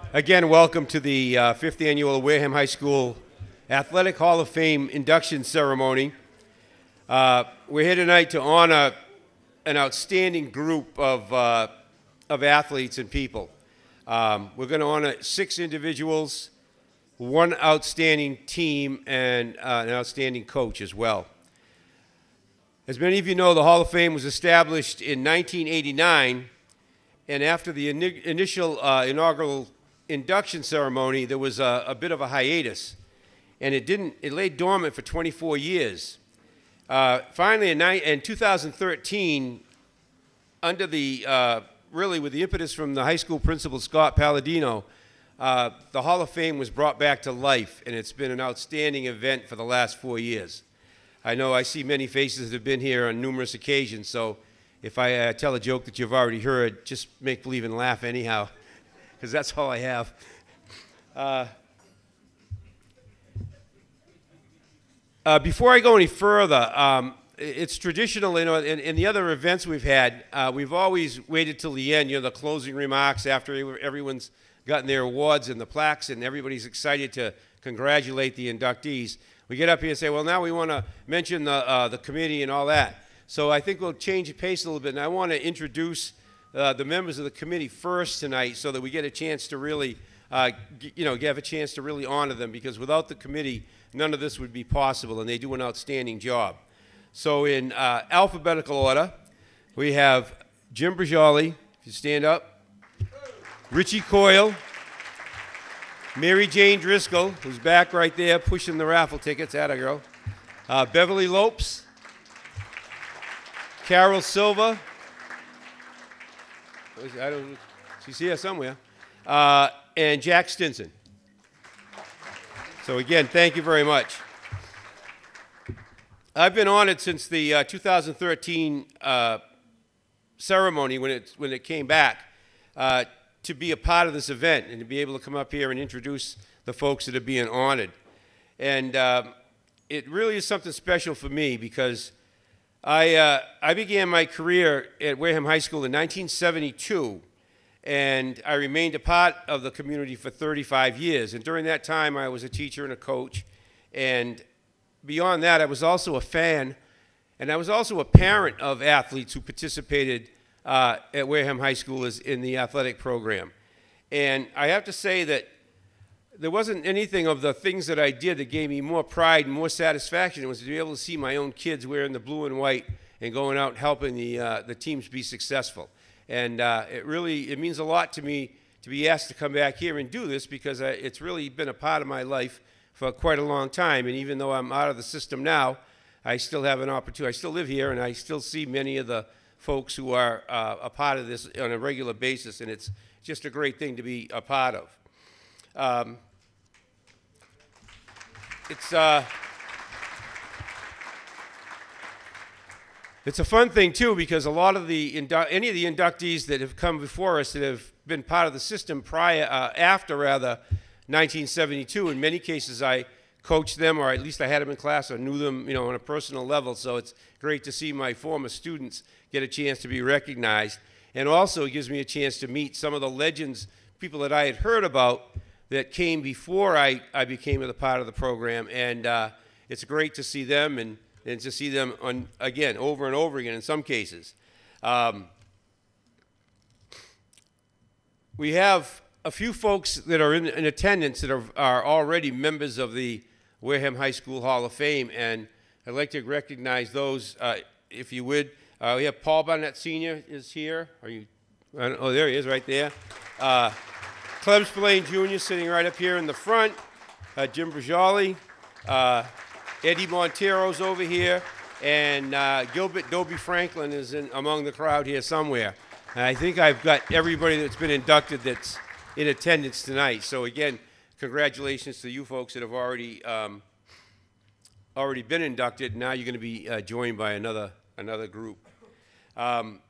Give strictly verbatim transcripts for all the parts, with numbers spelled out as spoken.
Again, welcome to the uh, fifth annual Wareham High School Athletic Hall of Fame induction ceremony. Uh, we're here tonight to honor an outstanding group of, uh, of athletes and people. Um, we're going to honor six individuals, one outstanding team, and uh, an outstanding coach as well. As many of you know, the Hall of Fame was established in nineteen eighty-nine, and after the in initial uh, inaugural induction ceremony, there was a, a bit of a hiatus, and it didn't. It lay dormant for twenty-four years. Uh, finally, in, in two thousand thirteen, under the uh, really with the impetus from the high school principal Scott Palladino, uh, the Hall of Fame was brought back to life, and it's been an outstanding event for the last four years. I know I see many faces that have been here on numerous occasions, so if I uh, tell a joke that you've already heard, just make believe and laugh anyhow, because that's all I have. Uh, uh, before I go any further, um, it's traditional, you know, in, in the other events we've had, uh, we've always waited till the end, you know, the closing remarks after everyone's gotten their awards and the plaques and everybody's excited to congratulate the inductees. We get up here and say, well, now we want to mention the, uh, the committee and all that. So I think we'll change the pace a little bit, and I want to introduce Uh, the members of the committee first tonight so that we get a chance to really, uh, you know, have a chance to really honor them, because without the committee, none of this would be possible, and they do an outstanding job. So in uh, alphabetical order, we have Jim Brajoli, if you stand up, Richie Coyle, Mary Jane Driscoll, who's back right there pushing the raffle tickets, atta girl, uh, Beverly Lopes, Carol Silva, I don't, she's here somewhere, uh, and Jack Stinson. So again, thank you very much. I've been honored since the uh, two thousand thirteen uh, ceremony when it, when it came back uh, to be a part of this event and to be able to come up here and introduce the folks that are being honored. And um, it really is something special for me, because I, uh, I began my career at Wareham High School in nineteen seventy-two, and I remained a part of the community for thirty-five years. And during that time, I was a teacher and a coach. And beyond that, I was also a fan, and I was also a parent of athletes who participated uh, at Wareham High School as in the athletic program. And I have to say that there wasn't anything of the things that I did that gave me more pride and more satisfaction. It was to be able to see my own kids wearing the blue and white and going out and helping the, uh, the teams be successful. And uh, it really, it means a lot to me to be asked to come back here and do this, because I, it's really been a part of my life for quite a long time. And even though I'm out of the system now, I still have an opportunity. I still live here, and I still see many of the folks who are uh, a part of this on a regular basis, and it's just a great thing to be a part of. Um, It's, uh, it's a fun thing, too, because a lot of the, any of the inductees that have come before us that have been part of the system prior, uh, after, rather, nineteen seventy-two, in many cases I coached them, or at least I had them in class or knew them, you know, on a personal level. So it's great to see my former students get a chance to be recognized. And also it gives me a chance to meet some of the legends, people that I had heard about, that came before I, I became a part of the program, and uh, it's great to see them and, and to see them, on, again, over and over again in some cases. Um, we have a few folks that are in, in attendance that are, are already members of the Wareham High School Hall of Fame, and I'd like to recognize those, uh, if you would. Uh, we have Paul Barnett Senior is here. Are you? I don't, oh, there he is, right there. Uh, Clem Spillane Junior sitting right up here in the front. Uh, Jim Brajoli, uh, Eddie Montero's over here, and uh, Gilbert Dobie Franklin is in, among the crowd here somewhere. And I think I've got everybody that's been inducted that's in attendance tonight. So again, congratulations to you folks that have already um, already been inducted. Now you're going to be uh, joined by another another group. Um,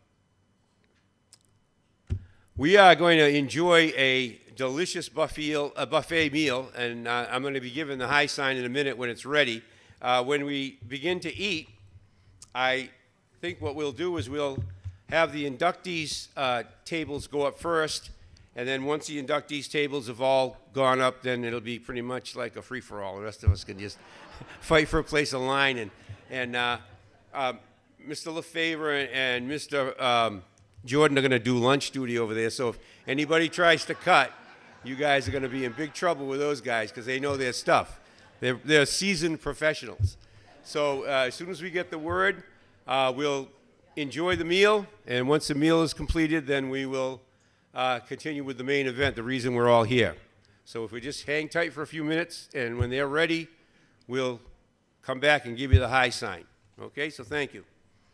We are going to enjoy a delicious buffet, a buffet meal, and uh, I'm going to be giving the high sign in a minute when it's ready. Uh, when we begin to eat, I think what we'll do is we'll have the inductees' uh, tables go up first, And then once the inductees tables have all gone up, then it'll be pretty much like a free-for-all. The rest of us can just fight for a place of line. And, and uh, uh, Mister Lefevre and, and Mister Um, Jordan are going to do lunch duty over there. So if anybody tries to cut, you guys are going to be in big trouble with those guys because they know their stuff. They're, they're seasoned professionals. So uh, as soon as we get the word, uh, we'll enjoy the meal. And once the meal is completed, then we will uh, continue with the main event, the reason we're all here. So if we just hang tight for a few minutes, and when they're ready, we'll come back and give you the high sign. Okay, so thank you.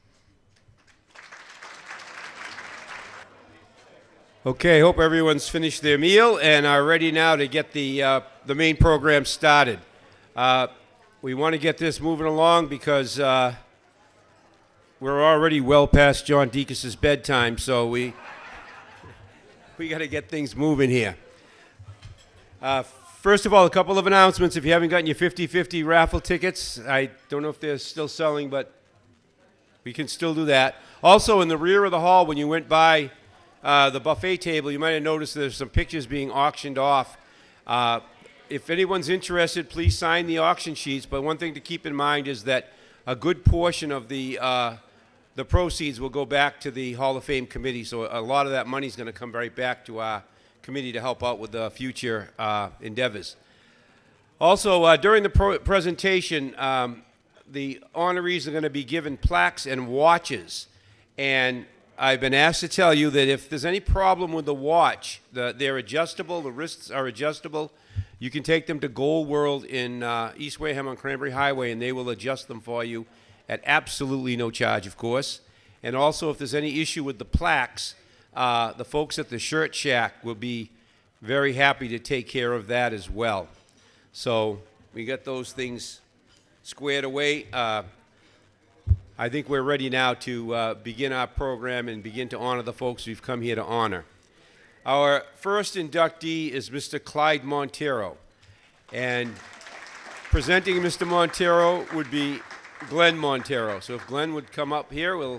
Okay, hope everyone's finished their meal and are ready now to get the, uh, the main program started. Uh, we want to get this moving along because uh, we're already well past John Deacus's bedtime, so we, we got to get things moving here. Uh, first of all, a couple of announcements. If you haven't gotten your fifty fifty raffle tickets, I don't know if they're still selling, but we can still do that. Also, in the rear of the hall, when you went by Uh, the buffet table, you might have noticed there's some pictures being auctioned off. Uh, if anyone's interested, please sign the auction sheets. But one thing to keep in mind is that a good portion of the uh, the proceeds will go back to the Hall of Fame committee. So a lot of that money is going to come right back to our committee to help out with the future uh, endeavors. Also, uh, during the pro presentation, um, the honorees are going to be given plaques and watches. And I've been asked to tell you that if there's any problem with the watch, the, they're adjustable, the wrists are adjustable, you can take them to Gold World in uh, East Wareham on Cranberry Highway, and they will adjust them for you at absolutely no charge, of course. And also, if there's any issue with the plaques, uh, the folks at the Shirt Shack will be very happy to take care of that as well. So we got those things squared away. Uh, I think we're ready now to uh, begin our program and begin to honor the folks we've come here to honor. Our first inductee is Mister Clyde Montero. And presenting Mister Montero would be Glenn Montero. So if Glenn would come up here, we'll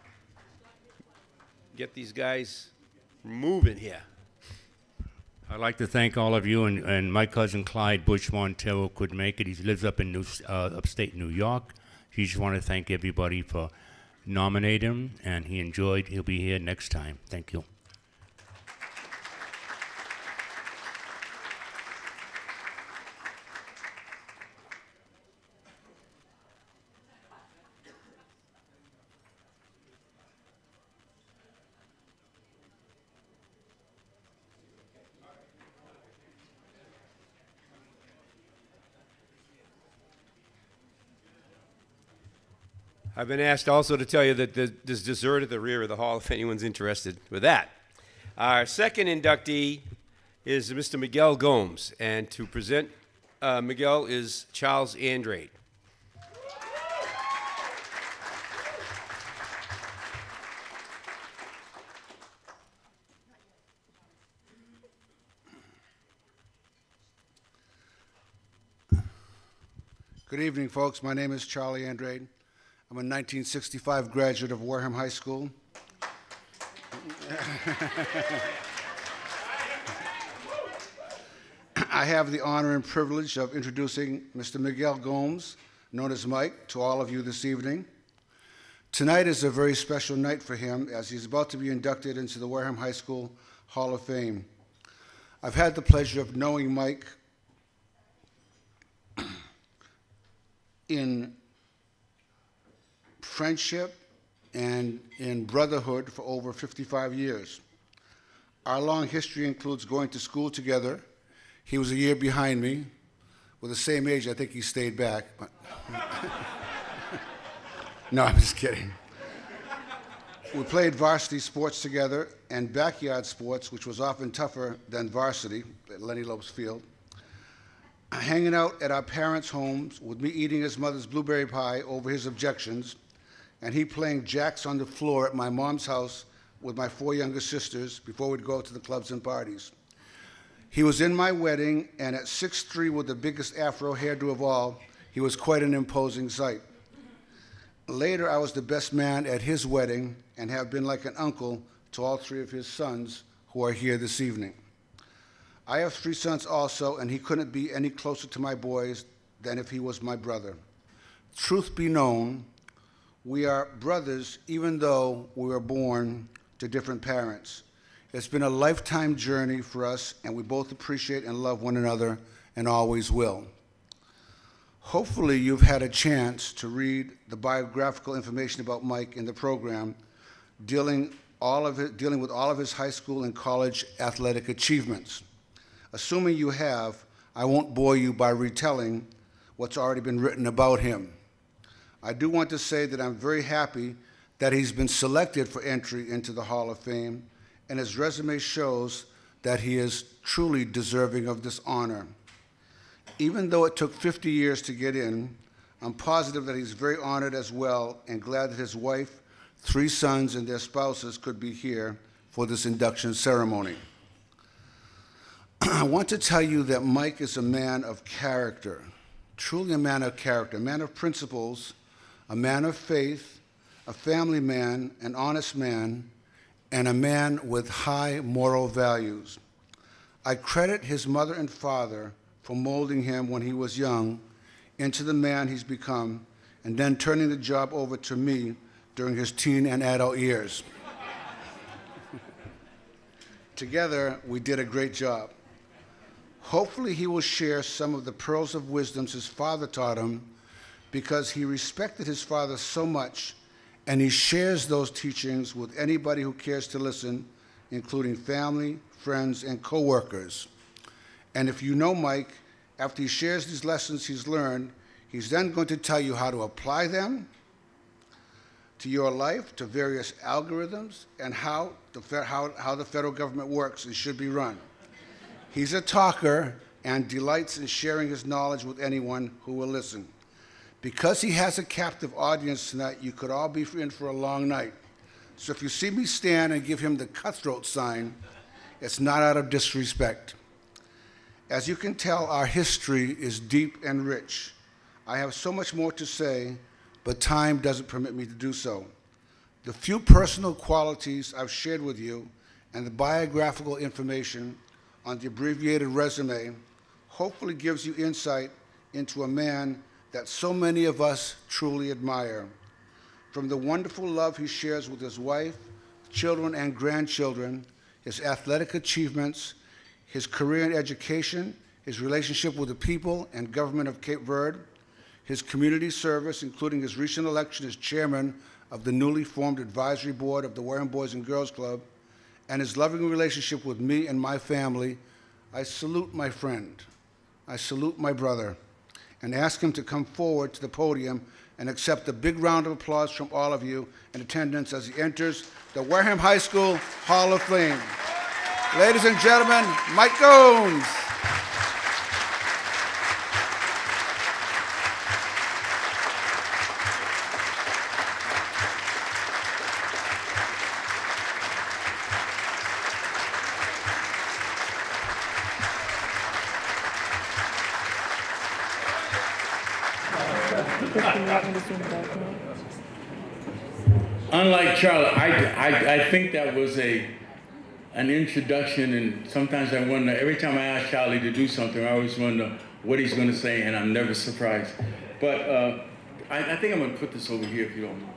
get these guys moving here. I'd like to thank all of you, and, and my cousin Clyde Bush Montero could make it. He lives up in New, uh, upstate New York. He just want to thank everybody for nominating him, and he enjoyed. He'll be here next time. Thank you. I've been asked also to tell you that there's dessert at the rear of the hall if anyone's interested with that. Our second inductee is Mister Miguel Gomes, and to present uh, Miguel is Charles Andrade. Good evening, folks. My name is Charlie Andrade. I'm a nineteen sixty-five graduate of Wareham High School. I have the honor and privilege of introducing Mister Miguel Gomes, known as Mike, to all of you this evening. Tonight is a very special night for him as he's about to be inducted into the Wareham High School Hall of Fame. I've had the pleasure of knowing Mike in friendship and in brotherhood for over fifty-five years. Our long history includes going to school together. He was a year behind me. We're the same age. I think he stayed back. But no, I'm just kidding. We played varsity sports together and backyard sports, which was often tougher than varsity at Lenny Lopes Field. Hanging out at our parents' homes with me eating his mother's blueberry pie over his objections, and he playing jacks on the floor at my mom's house with my four younger sisters before we'd go to the clubs and parties. He was in my wedding, and at six three with the biggest afro hairdo of all, he was quite an imposing sight. Later, I was the best man at his wedding and have been like an uncle to all three of his sons who are here this evening. I have three sons also, and he couldn't be any closer to my boys than if he was my brother. Truth be known, we are brothers even though we were born to different parents. It's been a lifetime journey for us, and we both appreciate and love one another and always will. Hopefully you've had a chance to read the biographical information about Mike in the program, dealing, all of it, dealing with all of his high school and college athletic achievements. Assuming you have, I won't bore you by retelling what's already been written about him. I do want to say that I'm very happy that he's been selected for entry into the Hall of Fame, and his resume shows that he is truly deserving of this honor. Even though it took fifty years to get in, I'm positive that he's very honored as well, and glad that his wife, three sons, and their spouses could be here for this induction ceremony. I want to tell you that Mike is a man of character, truly a man of character, a man of principles, a man of faith, a family man, an honest man, and a man with high moral values. I credit his mother and father for molding him when he was young into the man he's become, and then turning the job over to me during his teen and adult years. Together, we did a great job. Hopefully he will share some of the pearls of wisdom his father taught him, because he respected his father so much, and he shares those teachings with anybody who cares to listen, including family, friends, and coworkers. And if you know Mike, after he shares these lessons he's learned, he's then going to tell you how to apply them to your life, to various algorithms, and how the, how, how the federal government works and should be run. He's a talker and delights in sharing his knowledge with anyone who will listen. Because he has a captive audience tonight, you could all be in for a long night. So if you see me stand and give him the cutthroat sign, it's not out of disrespect. As you can tell, our history is deep and rich. I have so much more to say, but time doesn't permit me to do so. The few personal qualities I've shared with you and the biographical information on the abbreviated resume hopefully gives you insight into a man that so many of us truly admire. From the wonderful love he shares with his wife, children, and grandchildren, his athletic achievements, his career in education, his relationship with the people and government of Cape Verde, his community service, including his recent election as chairman of the newly formed advisory board of the Wareham Boys and Girls Club, and his loving relationship with me and my family, I salute my friend. I salute my brother, and ask him to come forward to the podium and accept a big round of applause from all of you in attendance as he enters the Wareham High School Hall of Fame. Ladies and gentlemen, Mike Gomes. Unlike Charlie, I, I, I think that was a an introduction, and sometimes I wonder, every time I ask Charlie to do something, I always wonder what he's going to say, and I'm never surprised. But uh, I, I think I'm going to put this over here if you don't mind.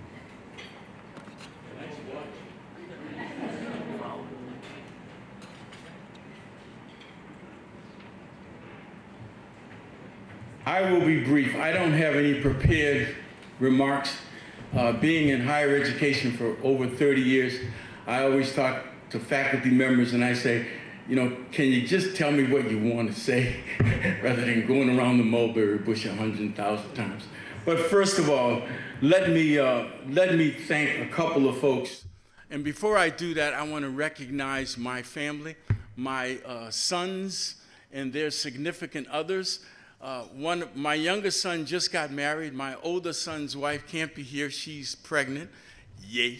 I will be brief. I don't have any prepared remarks. Uh, being in higher education for over thirty years, I always talk to faculty members and I say, you know, can you just tell me what you want to say rather than going around the mulberry bush a hundred thousand times. But first of all, let me, uh, let me thank a couple of folks. And before I do that, I want to recognize my family, my uh, sons and their significant others. Uh, one, my youngest son just got married. My older son's wife can't be here. She's pregnant. Yay.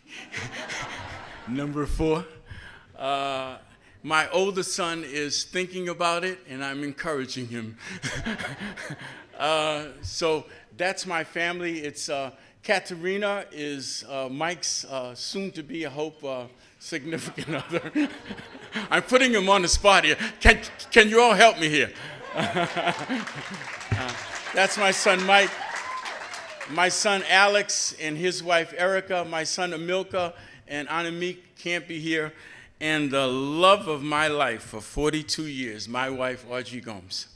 Number four. Uh, my older son is thinking about it, and I'm encouraging him. uh, so that's my family. It's uh, Katerina is uh, Mike's uh, soon-to-be, I hope, uh, significant other. I'm putting him on the spot here. Can, can you all help me here? uh, that's my son Mike, my son Alex and his wife Erica, my son Amilka and Anamik can't be here, and the love of my life for forty-two years, my wife Audrey Gomes.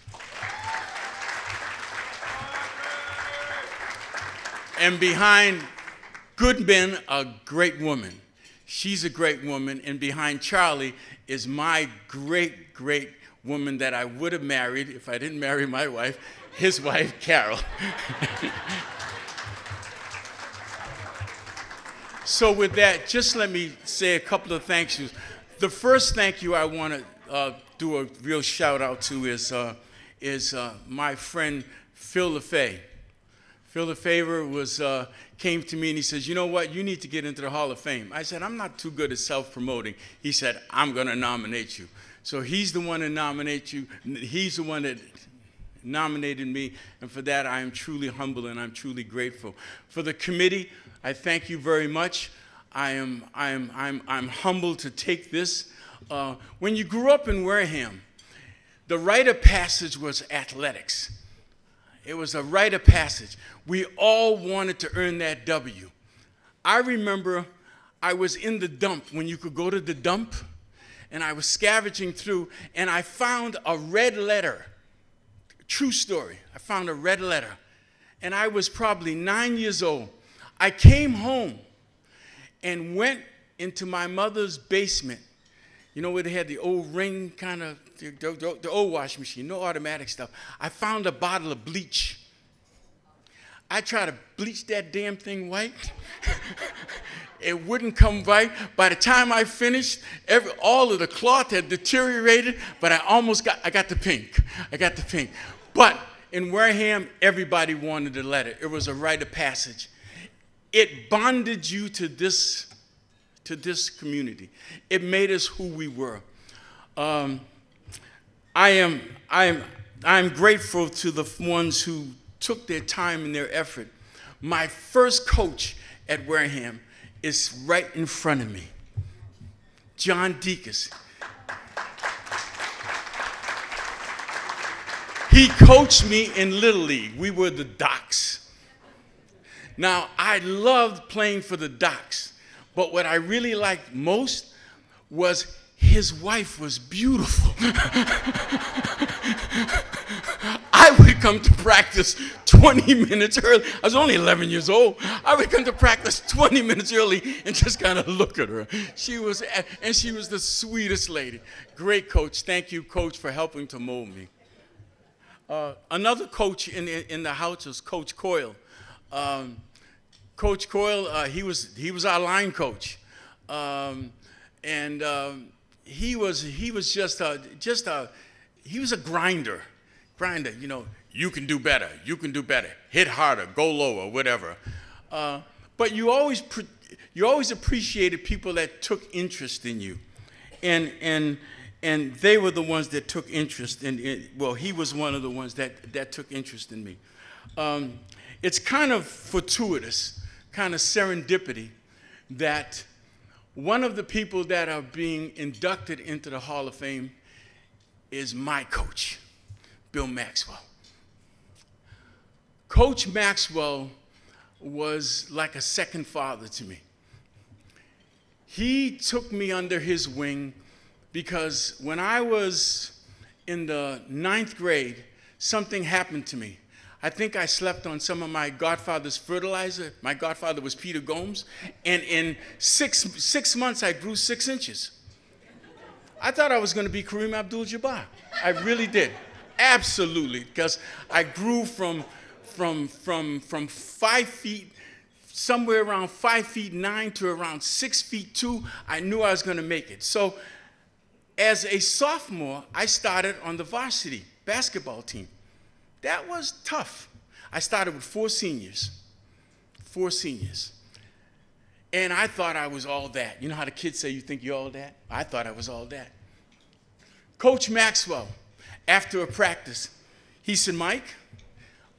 And behind good men, a great woman. She's a great woman, and behind Charlie is my great, great woman that I would have married if I didn't marry my wife, his wife, Carol. So with that, just let me say a couple of thank yous. The first thank you I want to uh, do a real shout out to is, uh, is uh, my friend Phil LaFay. Phil LaFavor was, uh, came to me and he says, you know what, you need to get into the Hall of Fame. I said, I'm not too good at self-promoting. He said, I'm going to nominate you. So he's the one to nominate you. He's the one that nominated me, and for that I am truly humble and I'm truly grateful. For the committee, I thank you very much. I am, I am, I'm, I'm humbled to take this. Uh, when you grew up in Wareham, the rite of passage was athletics. It was a rite of passage. We all wanted to earn that W. I remember I was in the dump when you could go to the dump, and I was scavenging through, and I found a red letter. True story. I found a red letter, and I was probably nine years old. I came home and went into my mother's basement, you know, where they had the old ring kind of, the, the, the old washing machine, no automatic stuff. I found a bottle of bleach. I tried to bleach that damn thing white. It wouldn't come white. By the time I finished, every, all of the cloth had deteriorated, but I almost got, I got the pink. I got the pink. But in Wareham, everybody wanted the letter. It was a rite of passage. It bonded you to this, to this community. It made us who we were. Um, I am, I am, I am grateful to the ones who took their time and their effort. My first coach at Wareham is right in front of me, John Deacus. He coached me in Little League. We were the Docks. Now, I loved playing for the Docks, but what I really liked most was his wife was beautiful. I would come to practice twenty minutes early. I was only eleven years old. I would come to practice twenty minutes early and just kind of look at her. She was, and she was the sweetest lady. Great coach. Thank you, Coach, for helping to mold me. Uh, another coach in, in the house was Coach Coyle. Um, Coach Coyle, uh, he was he was our line coach, um, and um, he was he was just a just a he was a grinder, grinder. You know, you can do better, you can do better, hit harder, go lower, whatever. Uh, but you always pre you always appreciated people that took interest in you, and and. And they were the ones that took interest in it. Well, he was one of the ones that, that took interest in me. Um, it's kind of fortuitous, kind of serendipity, that one of the people that are being inducted into the Hall of Fame is my coach, Bill Maxwell. Coach Maxwell was like a second father to me. He took me under his wing because when I was in the ninth grade, something happened to me. I think I slept on some of my godfather's fertilizer. My godfather was Peter Gomes. And in six, six months, I grew six inches. I thought I was going to be Kareem Abdul-Jabbar. I really did. Absolutely. Because I grew from, from, from, from five feet, somewhere around five feet nine to around six feet two. I knew I was going to make it. So as a sophomore, I started on the varsity basketball team. That was tough. I started with four seniors, four seniors. And I thought I was all that. You know how the kids say you think you're all that? I thought I was all that. Coach Maxwell, after a practice, he said, Mike,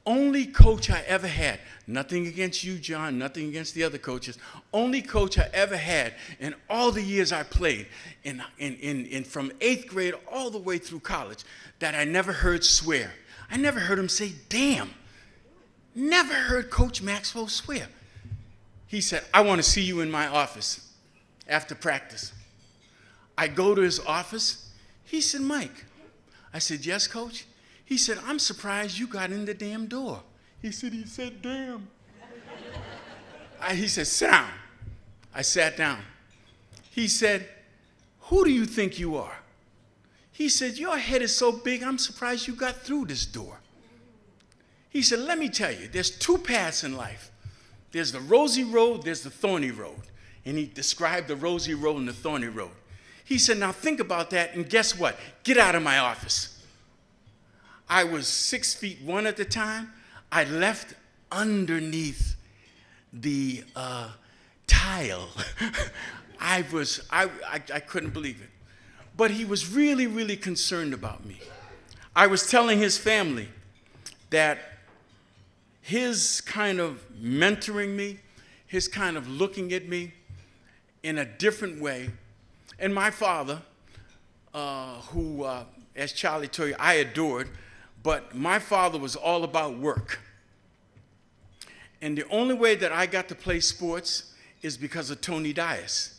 only coach I ever had, nothing against you, John, nothing against the other coaches, only coach I ever had in all the years I played, in, in, in, in from eighth grade all the way through college, that I never heard swear. I never heard him say, damn. Never heard Coach Maxwell swear. He said, I want to see you in my office after practice. I go to his office. He said, Mike. I said, yes, Coach? He said, I'm surprised you got in the damn door. He said, he said, damn. I, he said, sit down. I sat down. He said, who do you think you are? He said, your head is so big, I'm surprised you got through this door. He said, let me tell you, there's two paths in life. There's the rosy road, there's the thorny road. And he described the rosy road and the thorny road. He said, now think about that, and guess what? Get out of my office. I was six feet one at the time. I left underneath the uh, tile. I was, I, I, I couldn't believe it. But he was really, really concerned about me. I was telling his family that his kind of mentoring me, his kind of looking at me in a different way, and my father, uh, who, uh, as Charlie told you, I adored, but my father was all about work. And the only way that I got to play sports is because of Tony Dias.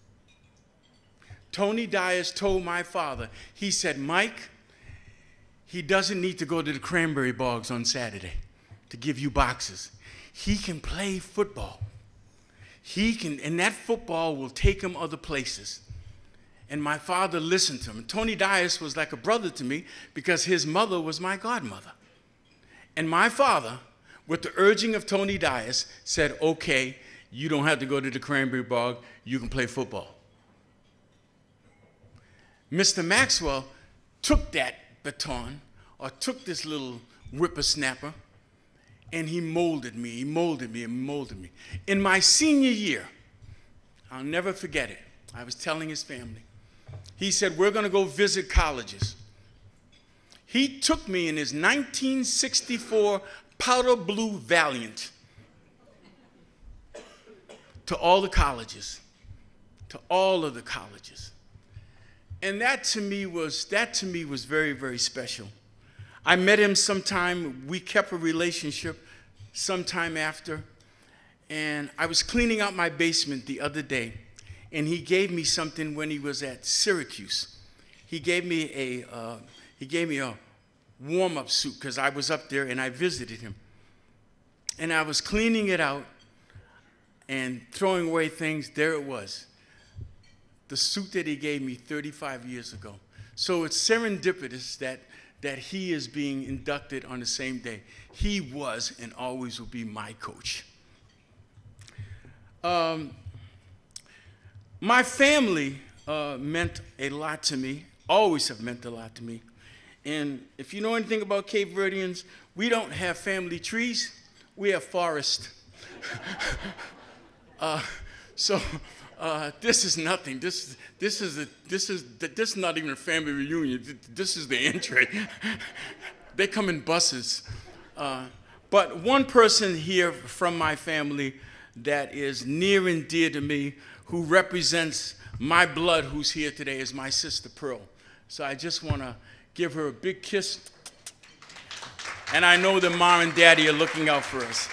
Tony Dias told my father, he said, Mike, he doesn't need to go to the cranberry bogs on Saturday to give you boxes. He can play football. He can, and that football will take him other places. And my father listened to him. Tony Dias was like a brother to me because his mother was my godmother. And my father, with the urging of Tony Dias, said, okay, you don't have to go to the cranberry bog, you can play football. Mister Maxwell took that baton, or took this little whippersnapper, and he molded me, he molded me, and molded me. In my senior year, I'll never forget it, I was telling his family, he said, we're going to go visit colleges. He took me in his nineteen sixty-four powder blue Valiant to all the colleges, to all of the colleges. And that to me was, that to me was very, very special. I met him sometime, we kept a relationship sometime after, and I was cleaning out my basement the other day, and he gave me something when he was at Syracuse. He gave me a, uh, he gave me a warm-up suit because I was up there and I visited him. And I was cleaning it out and throwing away things, there it was. The suit that he gave me thirty-five years ago. So it's serendipitous that, that he is being inducted on the same day. He was and always will be my coach. Um, my family uh, meant a lot to me, always have meant a lot to me. And if you know anything about Cape Verdeans, we don't have family trees, we have forest. uh, so uh, this is nothing. This, this, is a, this, is, this is not even a family reunion. This is the entry. They come in buses. Uh, but one person here from my family that is near and dear to me, who represents my blood, who's here today, is my sister Pearl. So I just want to give her a big kiss. And I know that Mom and Daddy are looking out for us.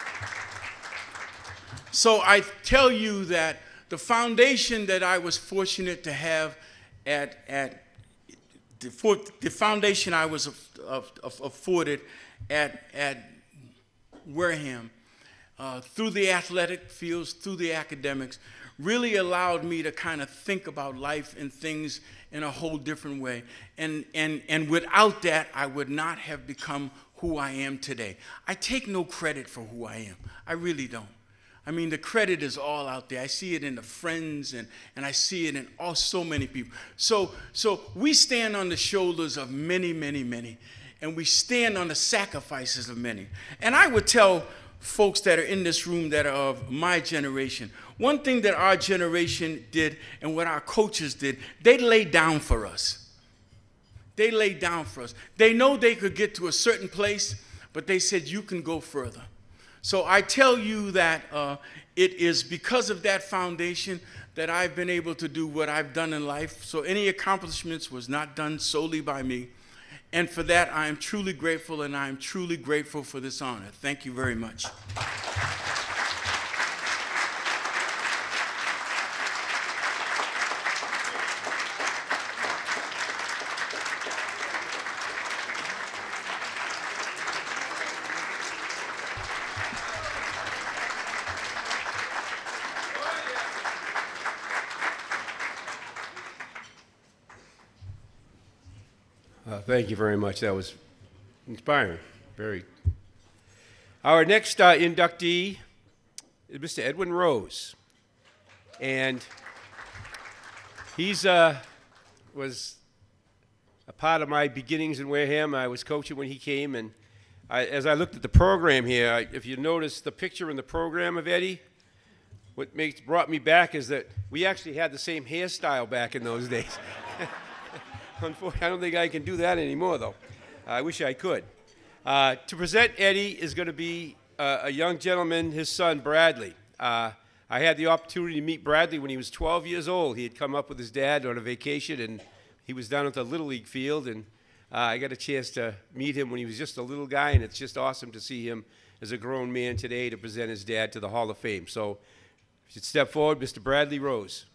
So I tell you that the foundation that I was fortunate to have at, at the, for, the foundation I was of, of, of afforded at, at Wareham, uh, through the athletic fields, through the academics, really allowed me to kind of think about life and things in a whole different way. And, and, and without that, I would not have become who I am today. I take no credit for who I am. I really don't. I mean, the credit is all out there. I see it in the friends, and, and I see it in all, so many people. So, so we stand on the shoulders of many, many, many, and we stand on the sacrifices of many. And I would tell folks that are in this room that are of my generation, one thing that our generation did and what our coaches did, they laid down for us. They laid down for us. They know they could get to a certain place, but they said you can go further. So I tell you that uh, it is because of that foundation that I've been able to do what I've done in life. So any accomplishments was not done solely by me. And for that, I am truly grateful, and I am truly grateful for this honor. Thank you very much. Uh, thank you very much. That was inspiring. Very. Our next uh, inductee is Mister Edwin Rose, and he's uh, was a part of my beginnings in Wareham. I was coaching when he came, and I, as I looked at the program here, I, if you notice the picture in the program of Eddie, what makes brought me back is that we actually had the same hairstyle back in those days. Unfortunately, I don't think I can do that anymore, though. I wish I could. Uh, to present Eddie is going to be uh, a young gentleman, his son, Bradley. Uh, I had the opportunity to meet Bradley when he was twelve years old. He had come up with his dad on a vacation, and he was down at the Little League field, and uh, I got a chance to meet him when he was just a little guy, and it's just awesome to see him as a grown man today to present his dad to the Hall of Fame. So, if you'd step forward, Mister Bradley Rose.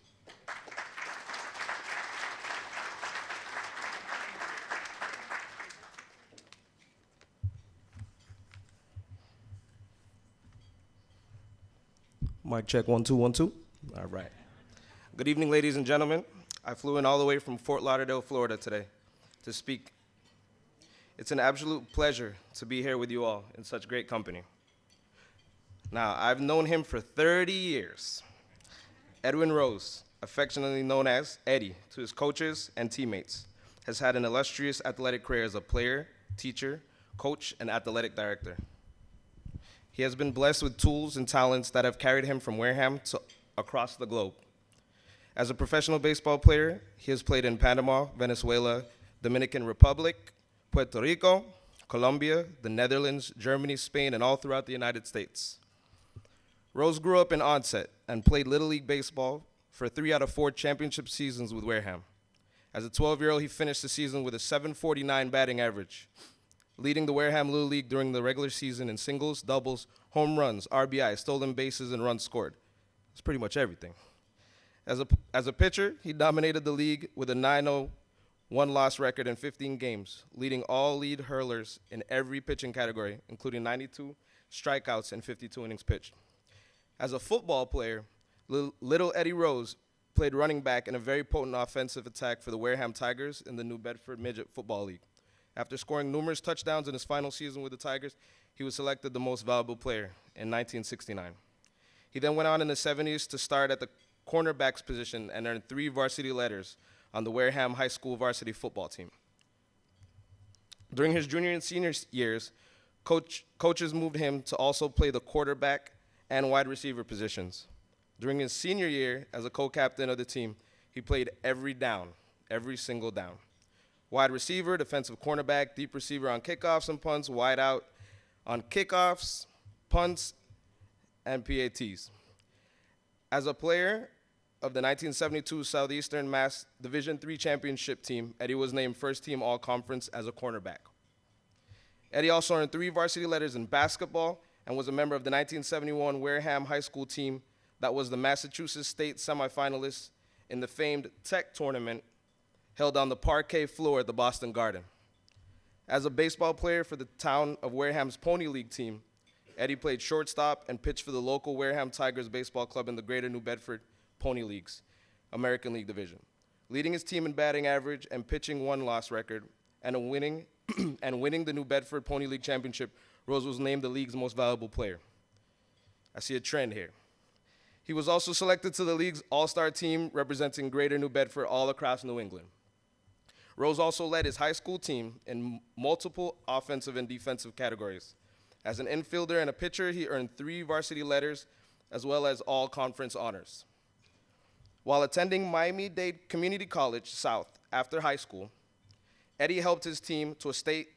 Mic check, one, two, one, two. All right. Good evening, ladies and gentlemen. I flew in all the way from Fort Lauderdale, Florida today to speak. It's an absolute pleasure to be here with you all in such great company. Now, I've known him for thirty years. Edwin Rose, affectionately known as Eddie to his coaches and teammates, has had an illustrious athletic career as a player, teacher, coach, and athletic director. He has been blessed with tools and talents that have carried him from Wareham to across the globe. As a professional baseball player, he has played in Panama, Venezuela, Dominican Republic, Puerto Rico, Colombia, the Netherlands, Germany, Spain, and all throughout the United States. Rose grew up in Onset and played Little League Baseball for three out of four championship seasons with Wareham. As a twelve-year-old, he finished the season with a seven forty-nine batting average, leading the Wareham Little League during the regular season in singles, doubles, home runs, R B I, stolen bases, and runs scored. It's pretty much everything. As a, as a pitcher, he dominated the league with a nine oh one-loss record in fifteen games, leading all lead hurlers in every pitching category, including ninety-two strikeouts and fifty-two innings pitched. As a football player, little Eddie Rose played running back in a very potent offensive attack for the Wareham Tigers in the New Bedford Midget Football League. After scoring numerous touchdowns in his final season with the Tigers, he was selected the most valuable player in nineteen sixty-nine. He then went on in the seventies to start at the cornerback's position and earned three varsity letters on the Wareham High School varsity football team. During his junior and senior years, coach, coaches moved him to also play the quarterback and wide receiver positions. During his senior year as a co-captain of the team, he played every down, every single down. Wide receiver, defensive cornerback, deep receiver on kickoffs and punts, wide out on kickoffs, punts, and P A Ts. As a player of the nineteen seventy-two Southeastern Mass Division three championship team, Eddie was named first team all-conference as a cornerback. Eddie also earned three varsity letters in basketball and was a member of the nineteen seventy-one Wareham High School team that was the Massachusetts State semifinalist in the famed Tech tournament held on the parquet floor at the Boston Garden. As a baseball player for the town of Wareham's Pony League team, Eddie played shortstop and pitched for the local Wareham Tigers baseball club in the Greater New Bedford Pony Leagues, American League Division, leading his team in batting average and pitching one-loss record, and winning and winning the New Bedford Pony League championship. Rose was named the league's most valuable player. I see a trend here. He was also selected to the league's all-star team representing Greater New Bedford all across New England. Rose also led his high school team in multiple offensive and defensive categories. As an infielder and a pitcher, he earned three varsity letters as well as all conference honors. While attending Miami-Dade Community College South after high school, Eddie helped his team to a state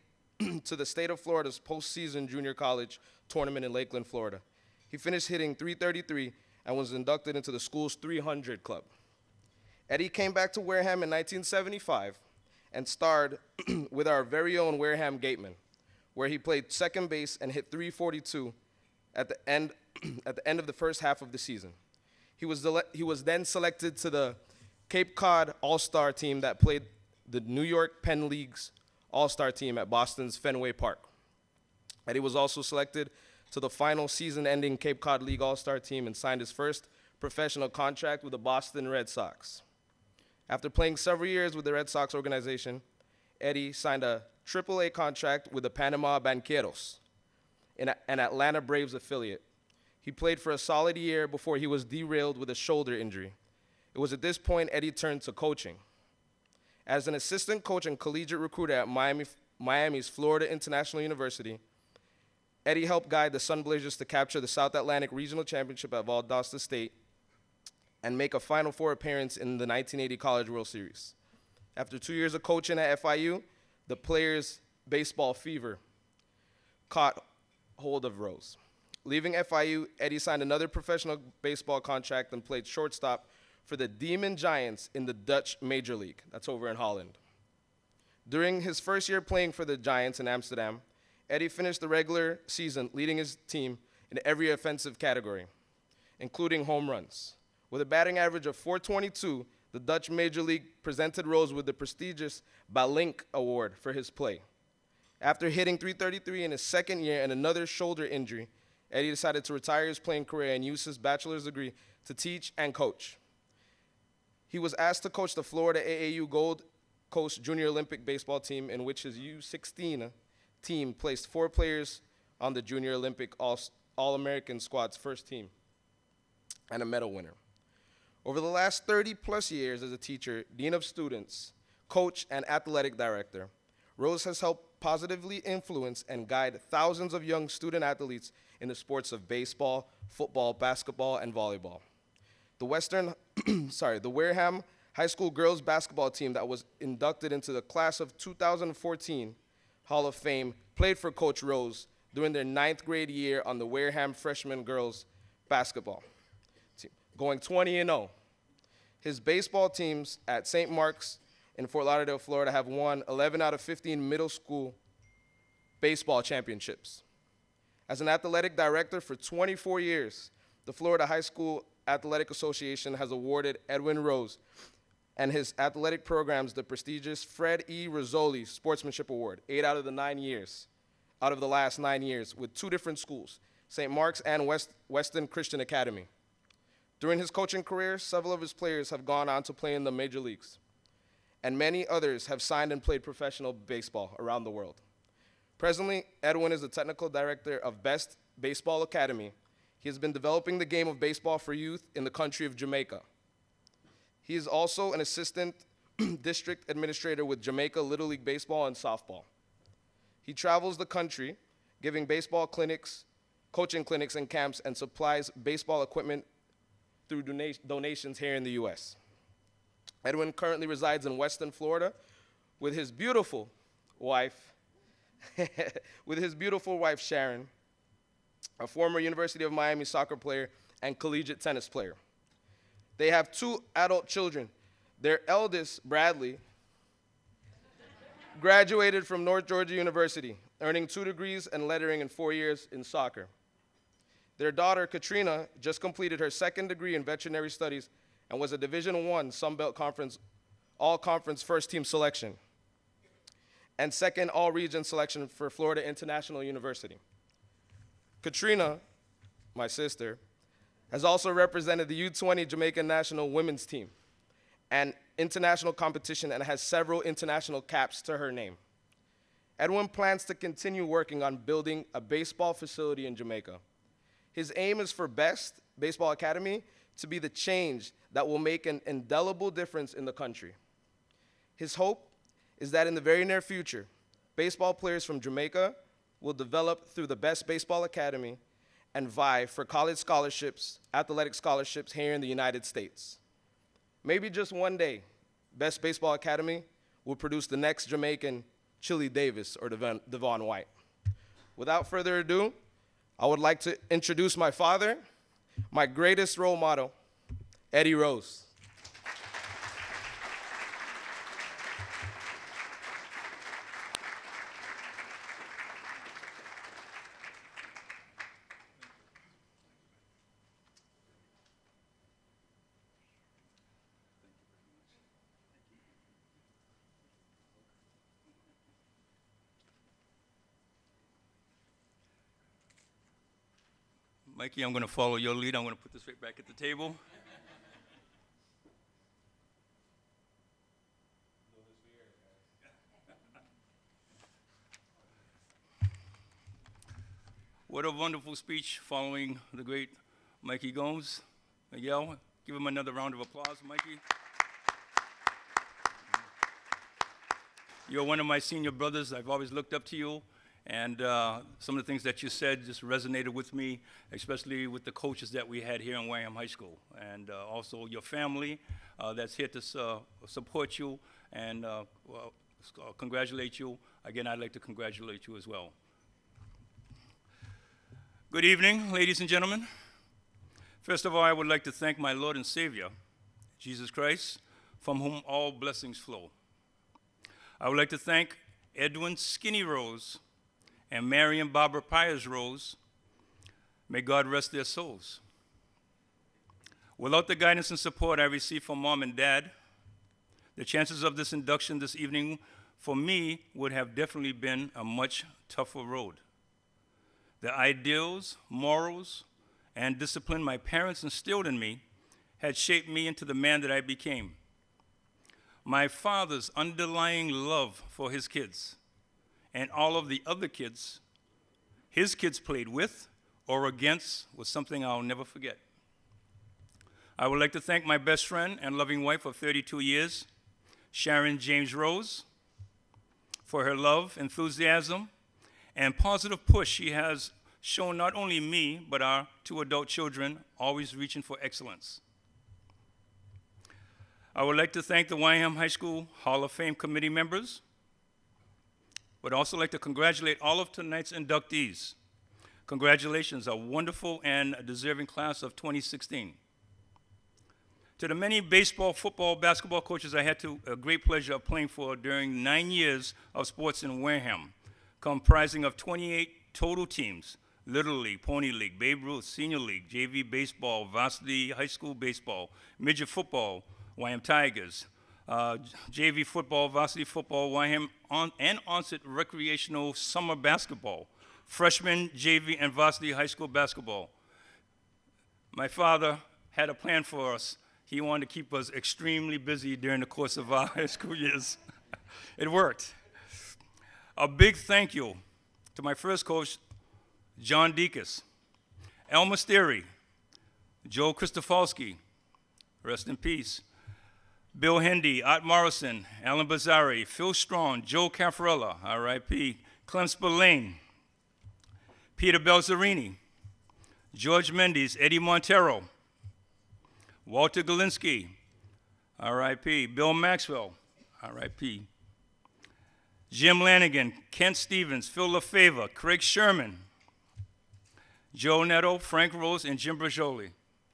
to the state of Florida's postseason junior college tournament in Lakeland, Florida. He finished hitting three thirty-three and was inducted into the school's three hundred club. Eddie came back to Wareham in nineteen seventy-five and starred with our very own Wareham Gateman, where he played second base and hit three forty-two at the end, at the end of the first half of the season. He was, dele- he was then selected to the Cape Cod All-Star team that played the New York Penn League's All-Star team at Boston's Fenway Park. Eddie was also selected to the final season-ending Cape Cod League All-Star team and signed his first professional contract with the Boston Red Sox. After playing several years with the Red Sox organization, Eddie signed a triple A contract with the Panama Banqueros, an Atlanta Braves affiliate. He played for a solid year before he was derailed with a shoulder injury. It was at this point Eddie turned to coaching. As an assistant coach and collegiate recruiter at Miami, Miami's Florida International University, Eddie helped guide the Sun Blazers to capture the South Atlantic Regional Championship at Valdosta State and make a Final Four appearance in the nineteen eighty College World Series. After two years of coaching at F I U, the players' baseball fever caught hold of Rose. Leaving F I U, Eddie signed another professional baseball contract and played shortstop for the Demon Giants in the Dutch Major League. That's over in Holland. During his first year playing for the Giants in Amsterdam, Eddie finished the regular season leading his team in every offensive category, including home runs. With a batting average of four twenty-two, the Dutch Major League presented Rose with the prestigious Balink Award for his play. After hitting three thirty-three in his second year and another shoulder injury, Eddie decided to retire his playing career and use his bachelor's degree to teach and coach. He was asked to coach the Florida A A U Gold Coast Junior Olympic baseball team, in which his U sixteen team placed four players on the Junior Olympic All- All-American squad's first team and a medal winner. Over the last thirty plus years as a teacher, dean of students, coach, and athletic director, Rose has helped positively influence and guide thousands of young student athletes in the sports of baseball, football, basketball, and volleyball. The Western, sorry, the Wareham High School girls basketball team that was inducted into the class of two thousand fourteen Hall of Fame played for Coach Rose during their ninth grade year on the Wareham freshman girls basketball team, going twenty and oh. His baseball teams at Saint Mark's in Fort Lauderdale, Florida have won eleven out of fifteen middle school baseball championships. As an athletic director for twenty-four years, the Florida High School Athletic Association has awarded Edwin Rose and his athletic programs the prestigious Fred E. Rizzoli Sportsmanship Award, eight out of the nine years, out of the last nine years, with two different schools, Saint Mark's and West, Weston Christian Academy. During his coaching career, several of his players have gone on to play in the major leagues, and many others have signed and played professional baseball around the world. Presently, Edwin is the technical director of Best Baseball Academy. He has been developing the game of baseball for youth in the country of Jamaica. He is also an assistant district administrator with Jamaica Little League Baseball and Softball. He travels the country, giving baseball clinics, coaching clinics and camps, and supplies baseball equipment through dona- donations here in the U S. Edwin currently resides in Weston, Florida, with his beautiful wife, with his beautiful wife, Sharon, a former University of Miami soccer player and collegiate tennis player. They have two adult children. Their eldest, Bradley, graduated from North Georgia University, earning two degrees and lettering in four years in soccer. Their daughter, Katrina, just completed her second degree in veterinary studies and was a Division I Sunbelt Conference all-conference first-team selection and second all-region selection for Florida International University. Katrina, my sister, has also represented the U twenty Jamaican national women's team and international competition and has several international caps to her name. Edwin plans to continue working on building a baseball facility in Jamaica. His aim is for Best Baseball Academy to be the change that will make an indelible difference in the country. His hope is that in the very near future, baseball players from Jamaica will develop through the Best Baseball Academy and vie for college scholarships, athletic scholarships here in the United States. Maybe just one day, Best Baseball Academy will produce the next Jamaican Chili Davis, or Devon, Devon White. Without further ado, I would like to introduce my father, my greatest role model, Eddie Rose. Mikey, I'm going to follow your lead. I'm going to put this right back at the table. What a wonderful speech following the great Mikey Gomes. Miguel, give him another round of applause, Mikey. You're one of my senior brothers. I've always looked up to you. And uh, some of the things that you said just resonated with me, especially with the coaches that we had here in Wareham High School. And uh, also your family uh, that's here to uh, support you and uh, well, congratulate you. Again, I'd like to congratulate you as well. Good evening, ladies and gentlemen. First of all, I would like to thank my Lord and Savior, Jesus Christ, from whom all blessings flow. I would like to thank Edwin Skinny Rose and Marion Barbara Pyers Rose. May God rest their souls. Without the guidance and support I received from Mom and Dad, the chances of this induction this evening for me would have definitely been a much tougher road. The ideals, morals, and discipline my parents instilled in me had shaped me into the man that I became. My father's underlying love for his kids and all of the other kids his kids played with or against was something I'll never forget. I would like to thank my best friend and loving wife of thirty-two years, Sharon James Rose, for her love, enthusiasm, and positive push she has shown not only me, but our two adult children, always reaching for excellence. I would like to thank the Wareham High School Hall of Fame committee members, but also like to congratulate all of tonight's inductees. Congratulations, a wonderful and deserving class of twenty sixteen. To the many baseball, football, basketball coaches I had to, a great pleasure of playing for during nine years of sports in Wareham, comprising of twenty-eight total teams: Little League, Pony League, Babe Ruth, Senior League, J V baseball, varsity high school baseball, midget football, Wareham Tigers, uh, J V football, varsity football, Wareham on, and onset recreational summer basketball, freshman, J V, and varsity high school basketball. My father had a plan for us. He wanted to keep us extremely busy during the course of our high school years. It worked. A big thank you to my first coach, John Deakus, El Masteri, Joe Christofalski, rest in peace, Bill Hendy, Art Morrison, Alan Bazzari, Phil Strong, Joe Caffarella, R I P, Clem Spillane, Peter Belzerini, George Mendes, Eddie Montero, Walter Galinsky, R I P, Bill Maxwell, R I P, Jim Lanigan, Kent Stevens, Phil LaFava, Craig Sherman, Joe Netto, Frank Rose, and Jim Brajoli.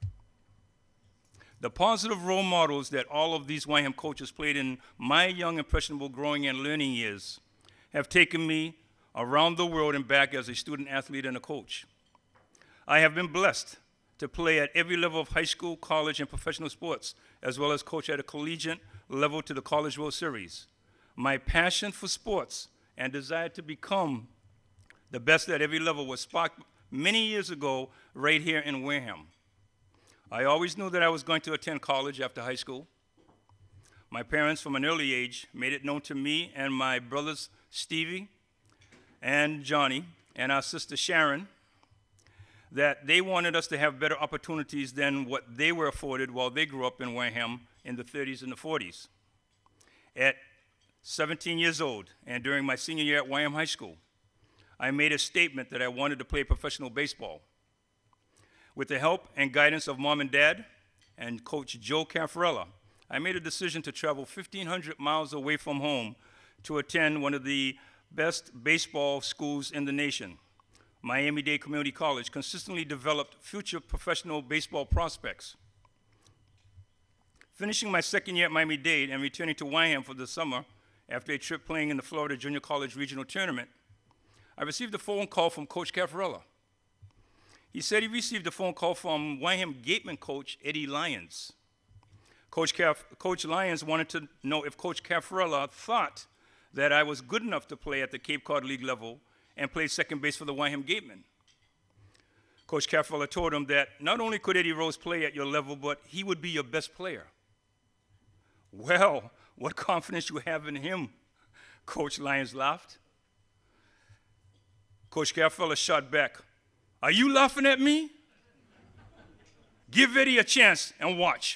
The positive role models that all of these Wareham coaches played in my young, impressionable growing and learning years have taken me around the world and back as a student athlete and a coach. I have been blessed to play at every level of high school, college, and professional sports, as well as coach at a collegiate level to the College World Series. My passion for sports and desire to become the best at every level was sparked many years ago right here in Wareham. I always knew that I was going to attend college after high school. My parents, from an early age, made it known to me and my brothers Stevie and Johnny and our sister Sharon that they wanted us to have better opportunities than what they were afforded while they grew up in Wareham in the thirties and the forties. At seventeen years old, and during my senior year at Wareham High School, I made a statement that I wanted to play professional baseball. With the help and guidance of Mom and Dad and Coach Joe Caffarella, I made a decision to travel fifteen hundred miles away from home to attend one of the best baseball schools in the nation. Miami-Dade Community College consistently developed future professional baseball prospects. Finishing my second year at Miami-Dade and returning to Wyham for the summer after a trip playing in the Florida Junior College Regional Tournament, I received a phone call from Coach Caffarella. He said he received a phone call from Wyham Gateman coach Eddie Lyons. Coach, Caff coach Lyons wanted to know if Coach Caffarella thought that I was good enough to play at the Cape Cod League level and play second base for the Wyham Gatemen. Coach Caffarella told him that not only could Eddie Rose play at your level, but he would be your best player. Well, what confidence you have in him? Coach Lyons laughed. Coach Caffarella shot back, "Are you laughing at me? Give Eddie a chance and watch."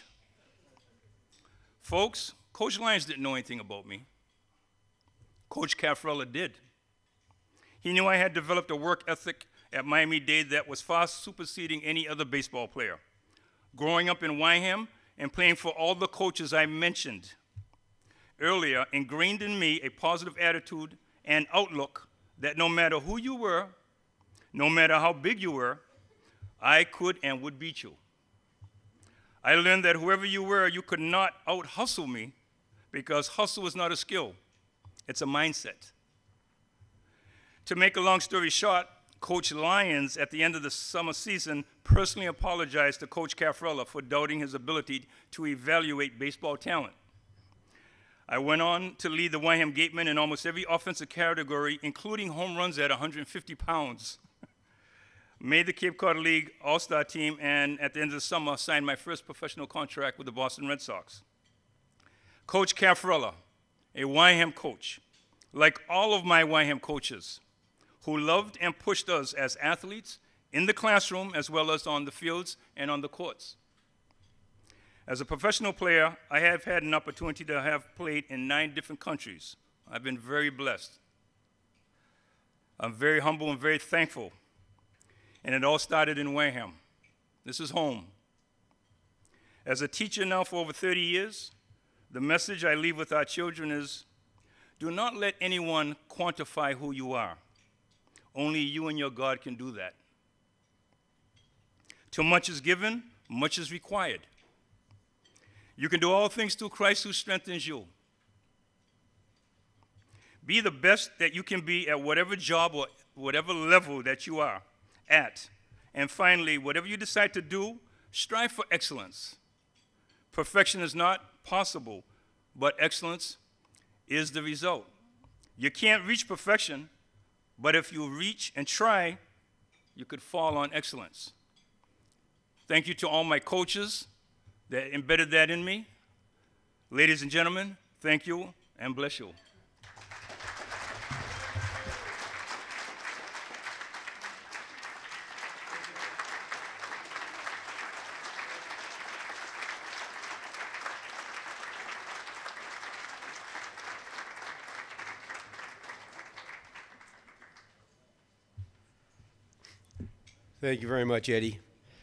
Folks, Coach Lyons didn't know anything about me. Coach Caffarella did. He knew I had developed a work ethic at Miami-Dade that was far superseding any other baseball player. Growing up in Wyham and playing for all the coaches I mentioned earlier ingrained in me a positive attitude and outlook that no matter who you were, no matter how big you were, I could and would beat you. I learned that whoever you were, you could not out-hustle me because hustle is not a skill, it's a mindset. To make a long story short, Coach Lyons, at the end of the summer season, personally apologized to Coach Caffarella for doubting his ability to evaluate baseball talent. I went on to lead the Wyham Gatemen in almost every offensive category, including home runs at one hundred fifty pounds. Made the Cape Cod League All-Star team, and at the end of the summer, signed my first professional contract with the Boston Red Sox. Coach Caffarella, a Wyham coach, like all of my Wyham coaches, who loved and pushed us as athletes in the classroom as well as on the fields and on the courts. As a professional player, I have had an opportunity to have played in nine different countries. I've been very blessed. I'm very humble and very thankful. And it all started in Wyham. This is home. As a teacher now for over thirty years, the message I leave with our children is, do not let anyone quantify who you are. Only you and your God can do that. Too much is given, much is required. You can do all things through Christ who strengthens you. Be the best that you can be at whatever job or whatever level that you are at. And finally, whatever you decide to do, strive for excellence. Perfection is not possible, but excellence is the result. You can't reach perfection, but if you reach and try, you could fall on excellence. Thank you to all my coaches that embedded that in me. Ladies and gentlemen, thank you and bless you. Thank you very much, Eddie.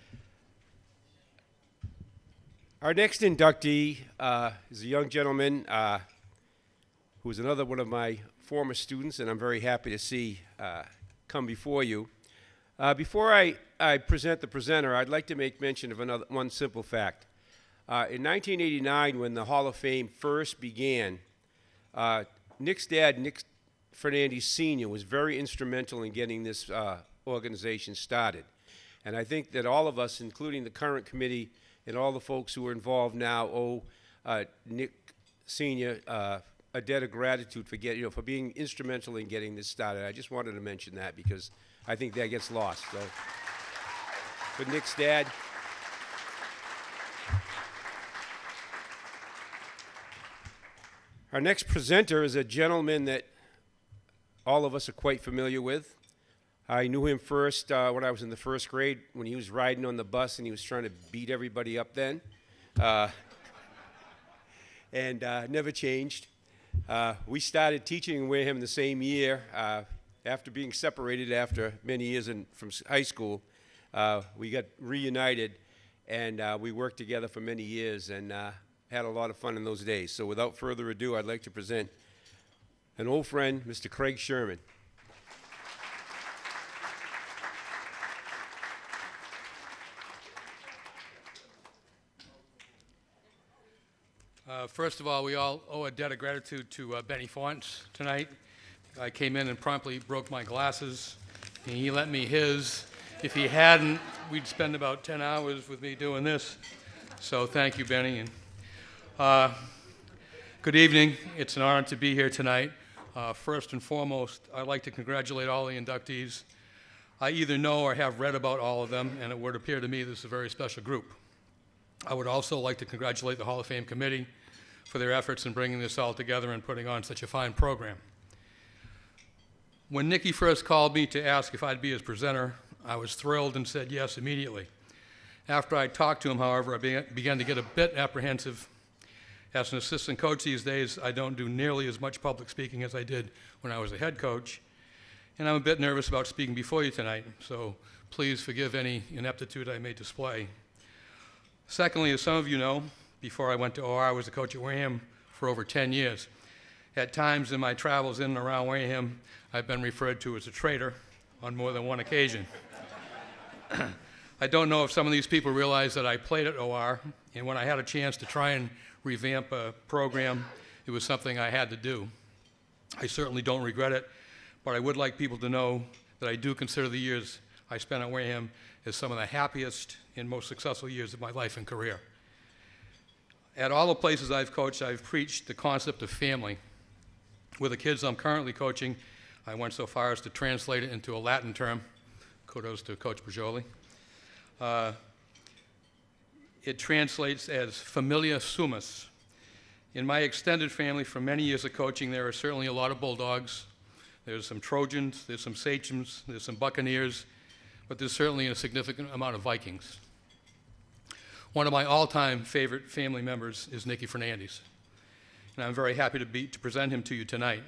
Our next inductee uh, is a young gentleman uh, who is another one of my former students, and I'm very happy to see uh, come before you. Uh, before I, I present the presenter, I'd like to make mention of another, one simple fact. Uh, in nineteen eighty-nine, when the Hall of Fame first began, uh, Nick's dad, Nick Fernandez Senior, was very instrumental in getting this uh, organization started. And I think that all of us, including the current committee and all the folks who are involved now, owe uh, Nick Senior uh, a debt of gratitude for get, you know, for being instrumental in getting this started. I just wanted to mention that because I think that gets lost. So, for Nick's dad. Our next presenter is a gentleman that all of us are quite familiar with. I knew him first uh, when I was in the first grade, when he was riding on the bus and he was trying to beat everybody up then. Uh, and uh, never changed. Uh, we started teaching with him the same year. Uh, after being separated after many years in, from high school, uh, we got reunited, and uh, we worked together for many years and uh, had a lot of fun in those days. So without further ado, I'd like to present an old friend, Mister Craig Sherman. Uh, first of all, we all owe a debt of gratitude to uh, Benny Fonts tonight. I came in and promptly broke my glasses, and he lent me his. If he hadn't, we'd spend about ten hours with me doing this. So thank you, Benny. And uh, good evening. It's an honor to be here tonight. Uh, first and foremost, I'd like to congratulate all the inductees. I either know or have read about all of them, and it would appear to me this is a very special group. I would also like to congratulate the Hall of Fame committee for their efforts in bringing this all together and putting on such a fine program. When Nicky first called me to ask if I'd be his presenter, I was thrilled and said yes immediately. After I talked to him, however, I be began to get a bit apprehensive. As an assistant coach these days, I don't do nearly as much public speaking as I did when I was a head coach, and I'm a bit nervous about speaking before you tonight, so please forgive any ineptitude I may display. Secondly, as some of you know, before I went to O R, I was a coach at Wareham for over ten years. At times in my travels in and around Wareham, I've been referred to as a traitor on more than one occasion. I don't know if some of these people realize that I played at O R, and when I had a chance to try and revamp a program, it was something I had to do. I certainly don't regret it, but I would like people to know that I do consider the years I spent at Wareham as some of the happiest and most successful years of my life and career. At all the places I've coached, I've preached the concept of family. With the kids I'm currently coaching, I went so far as to translate it into a Latin term. Kudos to Coach Bajoli. Uh, it translates as familia sumus. In my extended family, for many years of coaching, there are certainly a lot of Bulldogs. There's some Trojans, there's some Sachems, there's some Buccaneers, but there's certainly a significant amount of Vikings. One of my all-time favorite family members is Nicky Fernandez, and I'm very happy to, be, to present him to you tonight.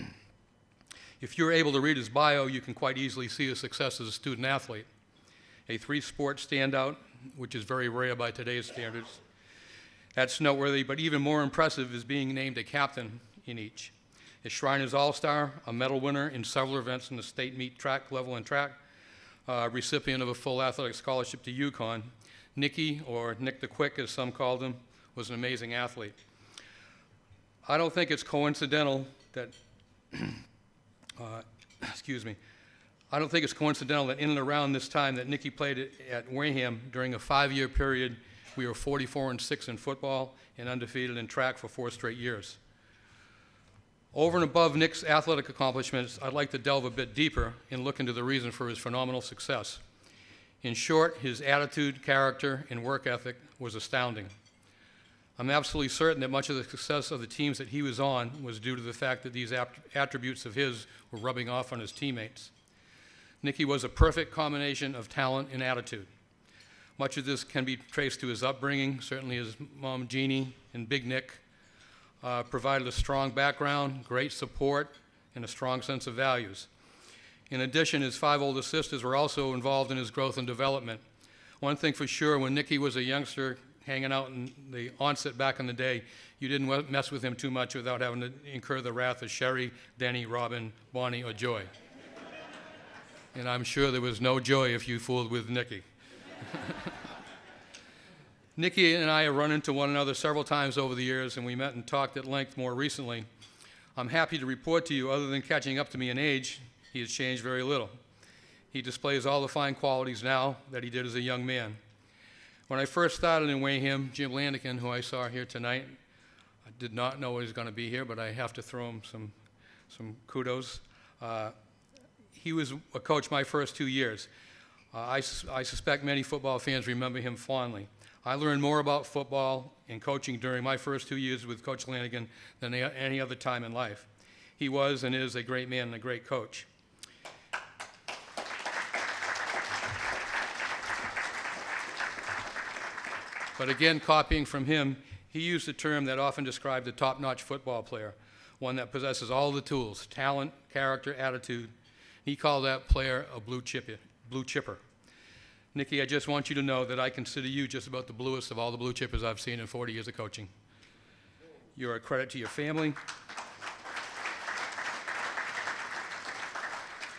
If you're able to read his bio, you can quite easily see his success as a student athlete. A three-sport standout, which is very rare by today's standards. That's noteworthy, but even more impressive is being named a captain in each. A Shriners All-Star, a medal winner in several events in the state meet track, level and track, uh, recipient of a full athletic scholarship to UConn. Nicky, or Nick the Quick as some called him, was an amazing athlete. I don't think it's coincidental that, uh, excuse me, I don't think it's coincidental that in and around this time that Nicky played at, at Wareham during a five-year period, we were forty-four and six in football and undefeated in track for four straight years. Over and above Nick's athletic accomplishments, I'd like to delve a bit deeper and look into the reason for his phenomenal success. In short, his attitude, character, and work ethic was astounding. I'm absolutely certain that much of the success of the teams that he was on was due to the fact that these attributes of his were rubbing off on his teammates. Nicky was a perfect combination of talent and attitude. Much of this can be traced to his upbringing. Certainly his mom, Jeannie, and Big Nick uh, provided a strong background, great support, and a strong sense of values. In addition, his five older sisters were also involved in his growth and development. One thing for sure, when Nicky was a youngster hanging out in the onset back in the day, you didn't mess with him too much without having to incur the wrath of Sherry, Denny, Robin, Bonnie, or Joy. And I'm sure there was no joy if you fooled with Nicky. Nicky and I have run into one another several times over the years, and we met and talked at length more recently. I'm happy to report to you, other than catching up to me in age, he has changed very little. He displays all the fine qualities now that he did as a young man. When I first started in Wareham, Jim Landican, who I saw here tonight, I did not know he was going to be here, but I have to throw him some, some kudos. Uh, he was a coach my first two years. Uh, I, I suspect many football fans remember him fondly. I learned more about football and coaching during my first two years with Coach Landican than any other time in life. He was and is a great man and a great coach. But again, copying from him, he used a term that often described a top-notch football player, one that possesses all the tools, talent, character, attitude. He called that player a blue chipper. Blue chipper. Nicky, I just want you to know that I consider you just about the bluest of all the blue chippers I've seen in forty years of coaching. You're a credit to your family.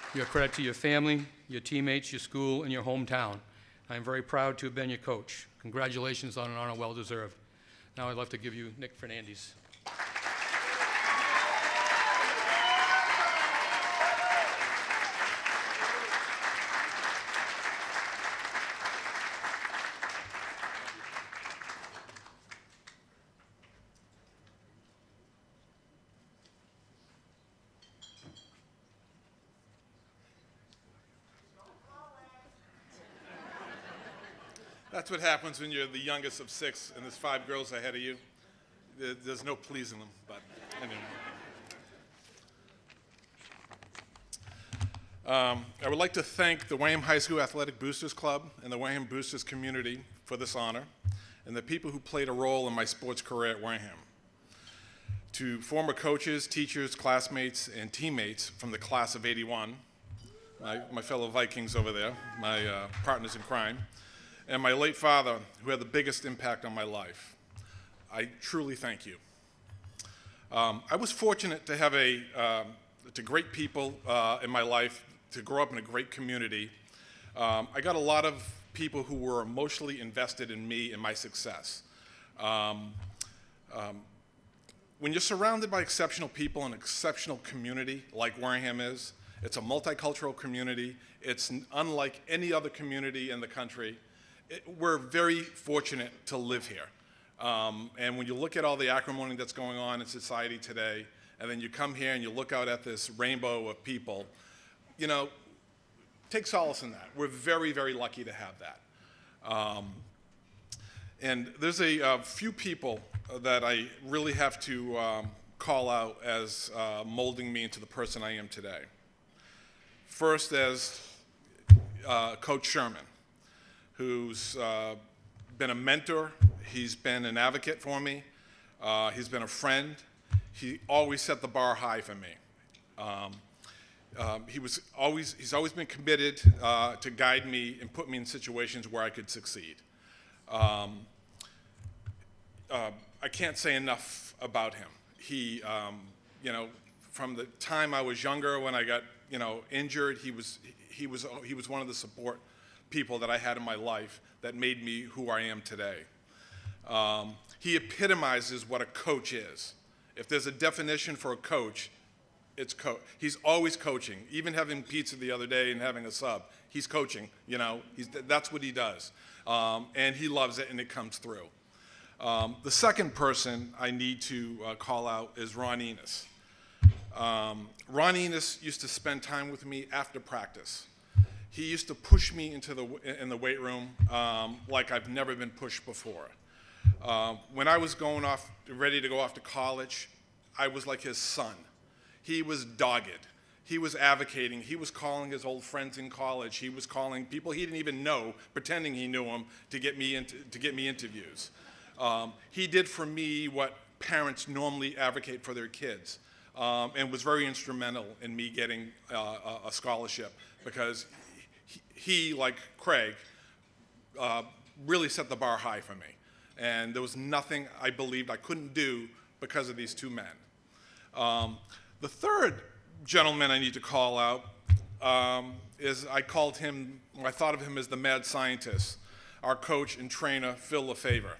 You're a credit to your family, your teammates, your school, and your hometown. I'm very proud to have been your coach. Congratulations on an honor well deserved. Now I'd love to give you Nick Fernandez. That's what happens when you're the youngest of six and there's five girls ahead of you. There- There's no pleasing them, but anyway. Um, I would like to thank the Wareham High School Athletic Boosters Club and the Wareham Boosters community for this honor, and the people who played a role in my sports career at Wareham. To former coaches, teachers, classmates, and teammates from the class of eighty-one, my, my fellow Vikings over there, my uh, partners in crime, and my late father, who had the biggest impact on my life. I truly thank you. Um, I was fortunate to have a, uh, to great people uh, in my life, to grow up in a great community. Um, I got a lot of people who were emotionally invested in me and my success. Um, um, when you're surrounded by exceptional people in an exceptional community like Wareham is, it's a multicultural community. It's unlike any other community in the country. It, we're very fortunate to live here. Um, and when you look at all the acrimony that's going on in society today, and then you come here and you look out at this rainbow of people, you know, take solace in that. We're very, very lucky to have that. Um, and there's a, a few people that I really have to um, call out as uh, molding me into the person I am today. First, as uh, Coach Sherman, who's uh, been a mentor, he's been an advocate for me, uh, he's been a friend, he always set the bar high for me. Um, um, he was always, he's always been committed uh, to guide me and put me in situations where I could succeed. Um, uh, I can't say enough about him. He, um, you know, from the time I was younger when I got, you know, injured, he was, he was, he was one of the support people that I had in my life that made me who I am today. Um, he epitomizes what a coach is. If there's a definition for a coach, it's co he's always coaching. Even having pizza the other day and having a sub, he's coaching, you know, he's, that's what he does. Um, and he loves it and it comes through. Um, the second person I need to uh, call out is Ron Enos. Um, Ron Enos used to spend time with me after practice. He used to push me into the, in the weight room um, like I've never been pushed before. Uh, when I was going off, ready to go off to college, I was like his son. He was dogged. He was advocating. He was calling his old friends in college. He was calling people he didn't even know, pretending he knew them, to get me, into, to get me interviews. Um, he did for me what parents normally advocate for their kids, um, and was very instrumental in me getting uh, a, a scholarship, because he, he like Craig, uh, really set the bar high for me. And there was nothing I believed I couldn't do because of these two men. Um, the third gentleman I need to call out um, is, I called him, I thought of him as the mad scientist, our coach and trainer, Phil LaFavor.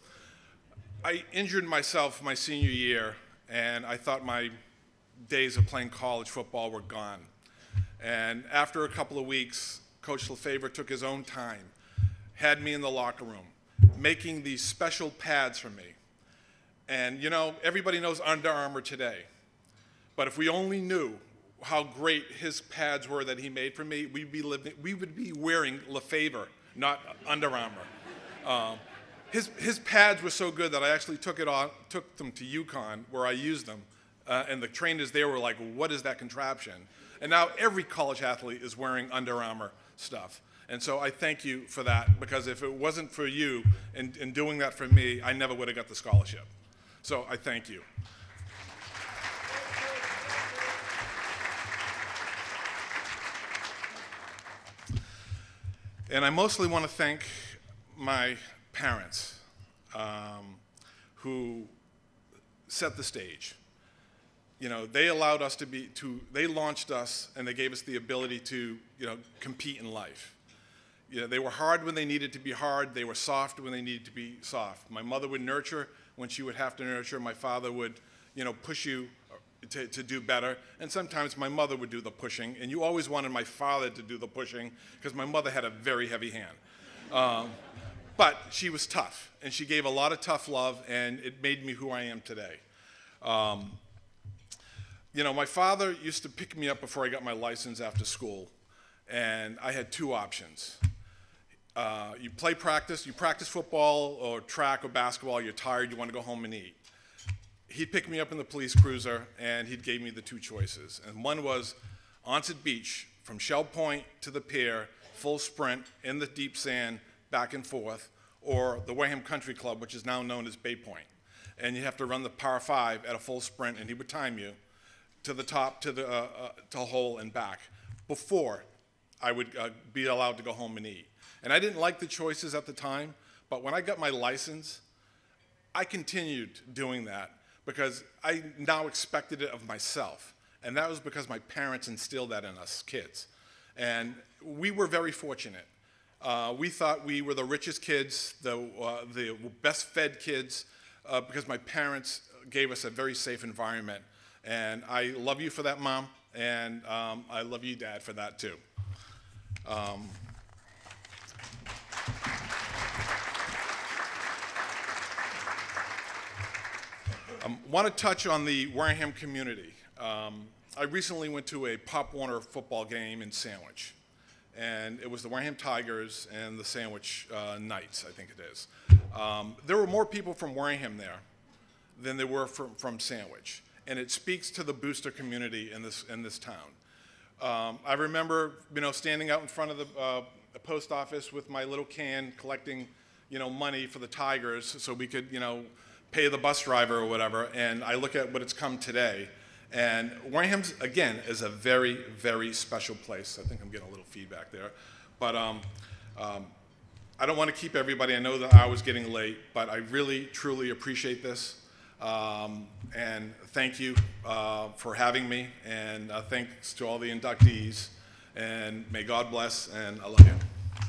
I injured myself my senior year, and I thought my days of playing college football were gone. And after a couple of weeks, Coach LaFavor took his own time, had me in the locker room, making these special pads for me. And you know, everybody knows Under Armour today, but if we only knew how great his pads were that he made for me, we'd be living, we would be wearing LaFavor, not Under Armour. Um, his, his pads were so good that I actually took, it on, took them to UConn, where I used them, uh, and the trainers there were like, what is that contraption? And now every college athlete is wearing Under Armour stuff. And so I thank you for that, because if it wasn't for you and, and doing that for me, I never would have got the scholarship. So I thank you. And I mostly want to thank my parents, um, who set the stage. you know, they allowed us to be, to, they launched us and they gave us the ability to, you know, compete in life. You know, they were hard when they needed to be hard. They were soft when they needed to be soft. My mother would nurture when she would have to nurture. My father would, you know, push you to, to do better. And sometimes my mother would do the pushing. And you always wanted my father to do the pushing because my mother had a very heavy hand. Um, but she was tough, and she gave a lot of tough love, and it made me who I am today. Um, you know, my father used to pick me up before I got my license after school, and I had two options. Uh, you play practice, you practice football or track or basketball, you're tired, you want to go home and eat. He'd pick me up in the police cruiser, and he gave me the two choices. And one was Onset Beach, from Shell Point to the pier, full sprint in the deep sand, back and forth, or the Wareham Country Club, which is now known as Bay Point. And you have to run the par five at a full sprint, and he would time you to the top, to the uh, uh, to the hole and back, before I would uh, be allowed to go home and eat. And I didn't like the choices at the time, but when I got my license, I continued doing that because I now expected it of myself. And that was because my parents instilled that in us kids. And we were very fortunate. Uh, we thought we were the richest kids, the, uh, the best fed kids, uh, because my parents gave us a very safe environment. And I love you for that, Mom, and um, I love you, Dad, for that too. Um, I want to touch on the Wareham community. Um, I recently went to a Pop Warner football game in Sandwich, and it was the Wareham Tigers and the Sandwich uh, Knights, I think it is. Um, there were more people from Wareham there than there were from, from Sandwich, and it speaks to the booster community in this, in this town. Um, I remember, you know, standing out in front of the, uh, the post office with my little can collecting, you know, money for the Tigers so we could, you know, pay the bus driver or whatever, and I look at what it's come today. And Wareham, again, is a very, very special place. I think I'm getting a little feedback there. But um, um, I don't want to keep everybody. I know that I was getting late, but I really, truly appreciate this. Um, and thank you uh, for having me, and uh, thanks to all the inductees. And may God bless, and I love you.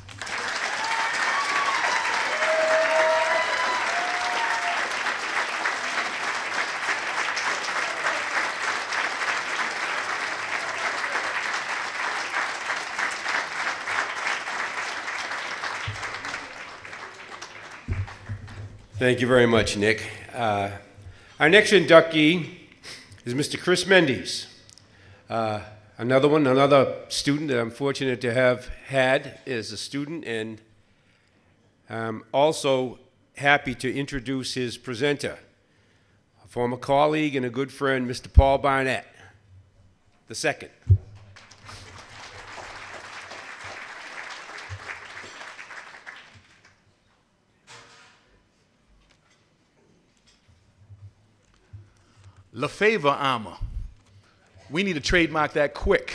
Thank you very much, Nick. Uh, our next inductee is Mister Chris Mendes. Uh, another one, another student that I'm fortunate to have had as a student, and I'm also happy to introduce his presenter, a former colleague and a good friend, Mister Paul Barnett, the second. LaFavor armor. We need to trademark that quick.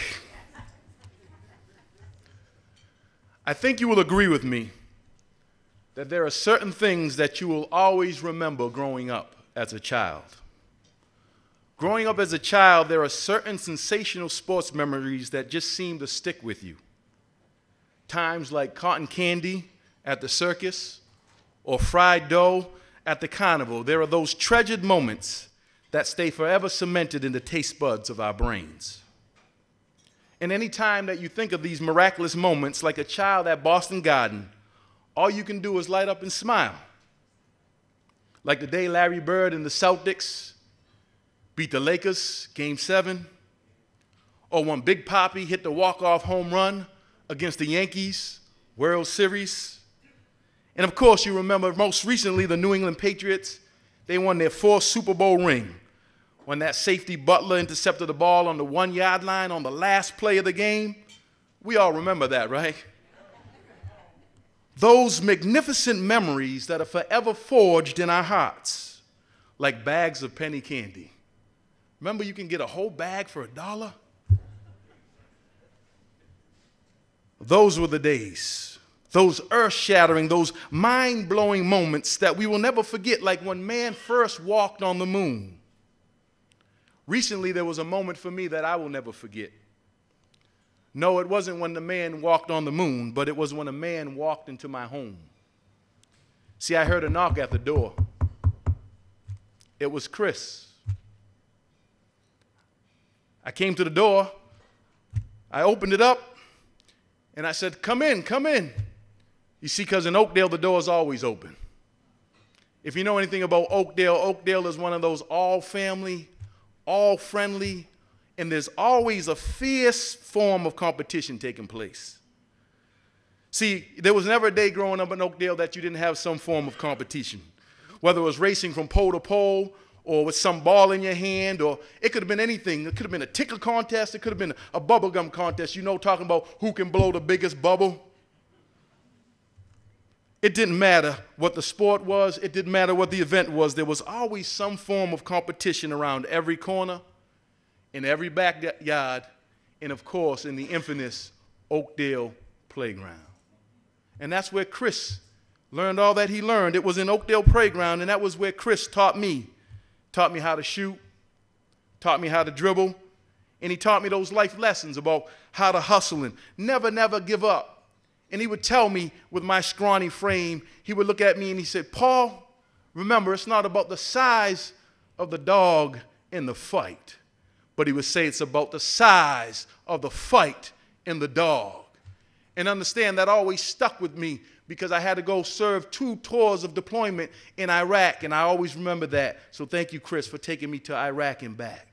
I think you will agree with me that there are certain things that you will always remember growing up as a child. Growing up as a child, there are certain sensational sports memories that just seem to stick with you. Times like cotton candy at the circus or fried dough at the carnival. There are those treasured moments that stay forever cemented in the taste buds of our brains. And any time that you think of these miraculous moments, like a child at Boston Garden, all you can do is light up and smile. Like the day Larry Bird and the Celtics beat the Lakers, game seven, or when Big Papi hit the walk-off home run against the Yankees, World Series. And of course, you remember most recently the New England Patriots. They won their fourth Super Bowl ring when that safety Butler intercepted the ball on the one-yard line on the last play of the game. We all remember that, right? Those magnificent memories that are forever forged in our hearts, like bags of penny candy. Remember, you can get a whole bag for a dollar? Those were the days. Those earth-shattering, those mind-blowing moments that we will never forget, like when man first walked on the moon. recently there was a moment for me that I will never forget. No, it wasn't when the man walked on the moon, but it was when a man walked into my home. See, I heard a knock at the door. It was Chris. I came to the door, I opened it up, and I said, come in, come in. You see, because in Oakdale, the door is always open. If you know anything about Oakdale, Oakdale is one of those all-family, all-friendly, and there's always a fierce form of competition taking place. See, there was never a day growing up in Oakdale that you didn't have some form of competition, whether it was racing from pole to pole or with some ball in your hand, or it could have been anything. It could have been a tickle contest. It could have been a bubblegum contest, you know, talking about who can blow the biggest bubble. It didn't matter what the sport was. It didn't matter what the event was. There was always some form of competition around every corner, in every backyard, and of course, in the infamous Oakdale playground. And that's where Chris learned all that he learned. It was in Oakdale playground, and that was where Chris taught me. Taught me how to shoot, taught me how to dribble, and he taught me those life lessons about how to hustle and never, never give up. And he would tell me with my scrawny frame, he would look at me and he said, Paul, remember, it's not about the size of the dog in the fight, but he would say it's about the size of the fight in the dog. And understand that always stuck with me because I had to go serve two tours of deployment in Iraq, and I always remember that. So thank you, Chris, for taking me to Iraq and back.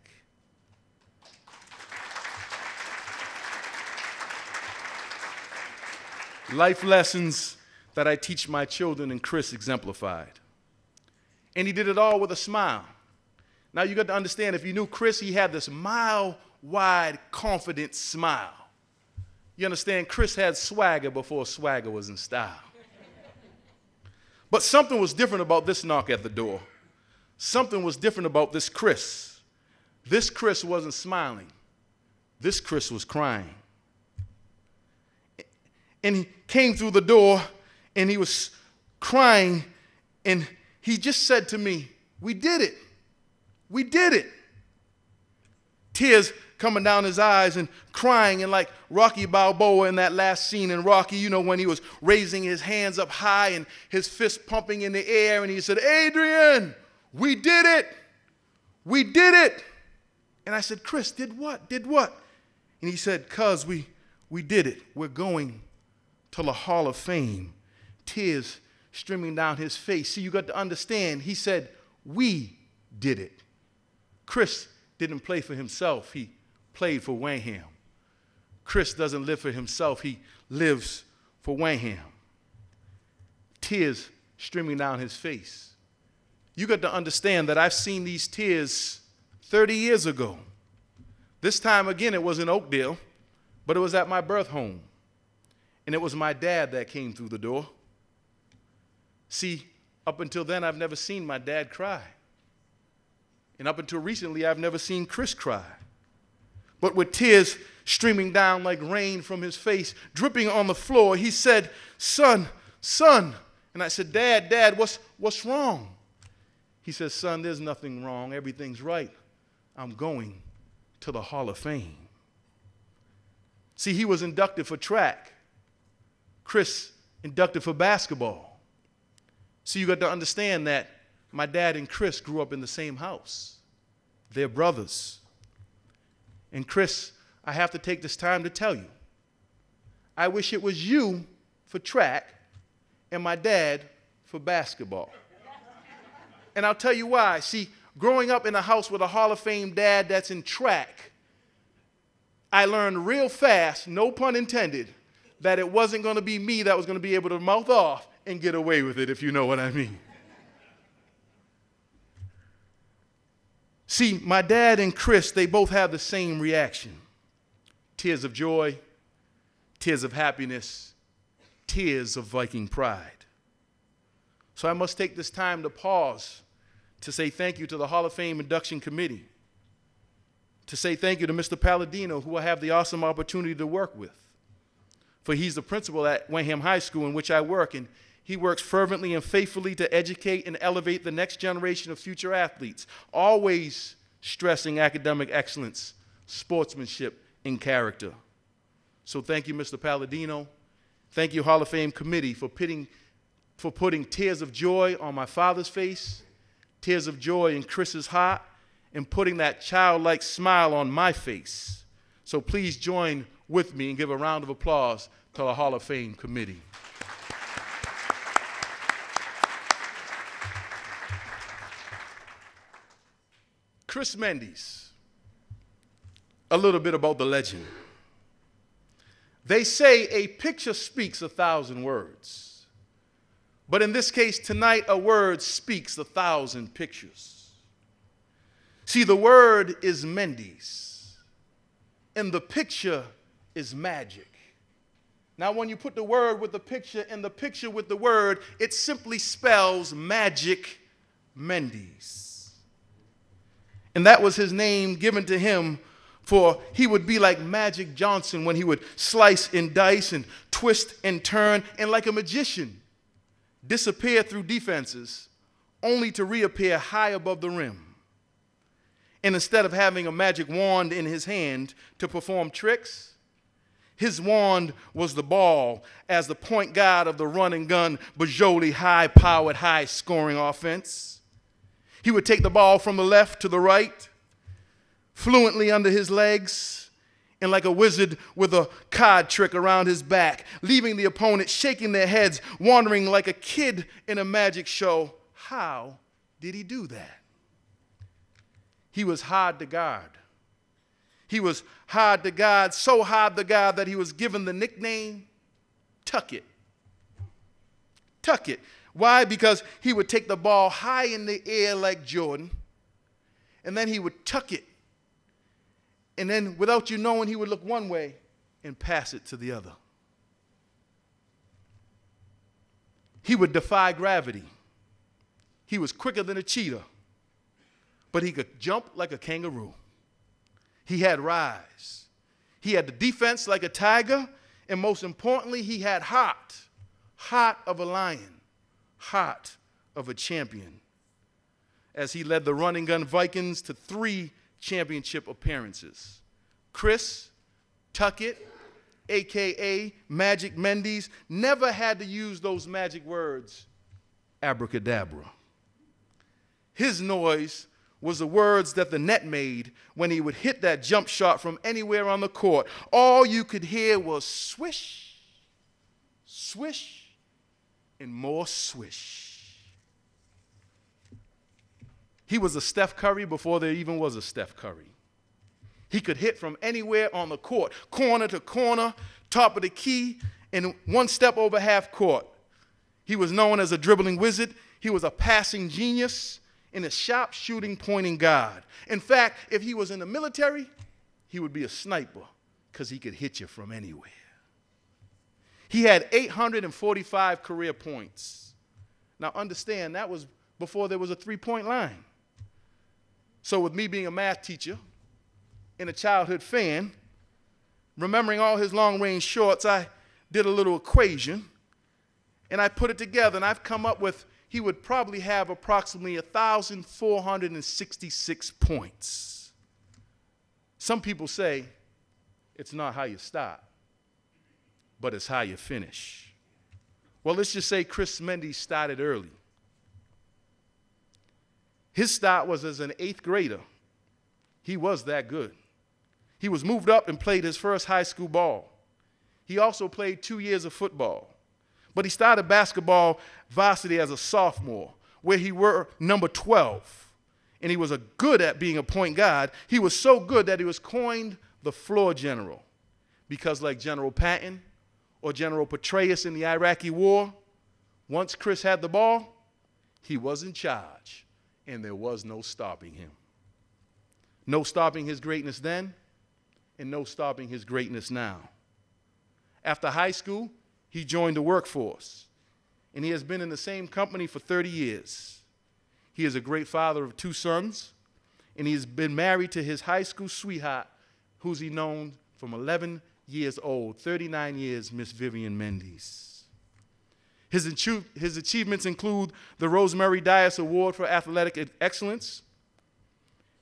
Life lessons that I teach my children, and Chris exemplified. And he did it all with a smile. Now you got to understand, if you knew Chris, he had this mile-wide, confident smile. You understand, Chris had swagger before swagger was in style. But something was different about this knock at the door. Something was different about this Chris. This Chris wasn't smiling. This Chris was crying. And he came through the door, and he was crying, and he just said to me, we did it. We did it. Tears coming down his eyes and crying, and like Rocky Balboa in that last scene in Rocky, you know, when he was raising his hands up high and his fist pumping in the air, and he said, Adrian, we did it. We did it. And I said, Chris, did what? Did what? And he said, cuz we, we did it. We're going to the Hall of Fame. Tears streaming down his face. See, you got to understand, he said, we did it. Chris didn't play for himself. He played for Wanham. Chris doesn't live for himself. He lives for Wanham. Tears streaming down his face. You got to understand that I've seen these tears thirty years ago. This time again, it was in Oakdale, but it was at my birth home. And it was my dad that came through the door. See, up until then, I've never seen my dad cry. And up until recently, I've never seen Chris cry. But with tears streaming down like rain from his face, dripping on the floor, he said, son, son. And I said, Dad, Dad, what's, what's wrong? He says, son, there's nothing wrong. Everything's right. I'm going to the Hall of Fame. See, he was inducted for track. Chris inducted for basketball. See, you got to understand that my dad and Chris grew up in the same house. They're brothers. And Chris, I have to take this time to tell you, I wish it was you for track and my dad for basketball. And I'll tell you why. See, growing up in a house with a Hall of Fame dad that's in track, I learned real fast, no pun intended, that it wasn't going to be me that was going to be able to mouth off and get away with it, if you know what I mean. See, my dad and Chris, they both have the same reaction. Tears of joy, tears of happiness, tears of Viking pride. So I must take this time to pause to say thank you to the Hall of Fame Induction Committee, to say thank you to Mister Palladino, who I have the awesome opportunity to work with. For he's the principal at Wanham High School in which I work, and he works fervently and faithfully to educate and elevate the next generation of future athletes, always stressing academic excellence, sportsmanship, and character. So thank you, Mister Palladino. Thank you, Hall of Fame committee, for putting, for putting tears of joy on my father's face, tears of joy in Chris's heart, and putting that childlike smile on my face. So please join with me and give a round of applause to the Hall of Fame committee. Chris Mendes, a little bit about the legend. They say a picture speaks a thousand words. But in this case tonight, a word speaks a thousand pictures. See, the word is Mendes, and the picture is magic. Now, when you put the word with the picture and the picture with the word, it simply spells Magic Mendes. And that was his name given to him, for he would be like Magic Johnson when he would slice and dice and twist and turn, and like a magician, disappear through defenses, only to reappear high above the rim. And instead of having a magic wand in his hand to perform tricks, his wand was the ball as the point guard of the run and gun, Bajoli high-powered, high-scoring offense. He would take the ball from the left to the right, fluently under his legs, and like a wizard with a card trick around his back, leaving the opponent shaking their heads, wondering like a kid in a magic show, how did he do that? He was hard to guard. He was hard to guard, so hard to guard that he was given the nickname Tuck It. Tuck It. Why? Because he would take the ball high in the air like Jordan, and then he would tuck it. And then, without you knowing, he would look one way and pass it to the other. He would defy gravity. He was quicker than a cheetah, but he could jump like a kangaroo. He had rise. He had the defense like a tiger, and most importantly, he had heart. Heart of a lion. Heart of a champion. As he led the Run and Gun Vikings to three championship appearances. Chris Tuckett, a k a. Magic Mendes, never had to use those magic words, abracadabra. His noise was the words that the net made when he would hit that jump shot from anywhere on the court. All you could hear was swish, swish, and more swish. He was a Steph Curry before there even was a Steph Curry. He could hit from anywhere on the court, corner to corner, top of the key, and one step over half court. He was known as a dribbling wizard. He was a passing genius and a sharp shooting pointing guard. In fact, if he was in the military, he would be a sniper because he could hit you from anywhere. He had eight hundred forty-five career points. Now understand, that was before there was a three-point line. So with me being a math teacher and a childhood fan, remembering all his long-range shorts, I did a little equation, and I put it together, and I've come up with he would probably have approximately one thousand four hundred sixty-six points. Some people say it's not how you start, but it's how you finish. Well, let's just say Chris Mendes started early. His start was as an eighth grader. He was that good. He was moved up and played his first high school ball. He also played two years of football. But he started basketball varsity as a sophomore, where he were number twelve. And he was a good at being a point guard. He was so good that he was coined the floor general. Because like General Patton or General Petraeus in the Iraqi war, once Chris had the ball, he was in charge. And there was no stopping him. No stopping his greatness then, and no stopping his greatness now. After high school, he joined the workforce, and he has been in the same company for thirty years. He is a great father of two sons, and he has been married to his high school sweetheart, who's he known from eleven years old, thirty-nine years, Miss Vivian Mendes. His, his achievements include the Rosemary Dias Award for Athletic Excellence.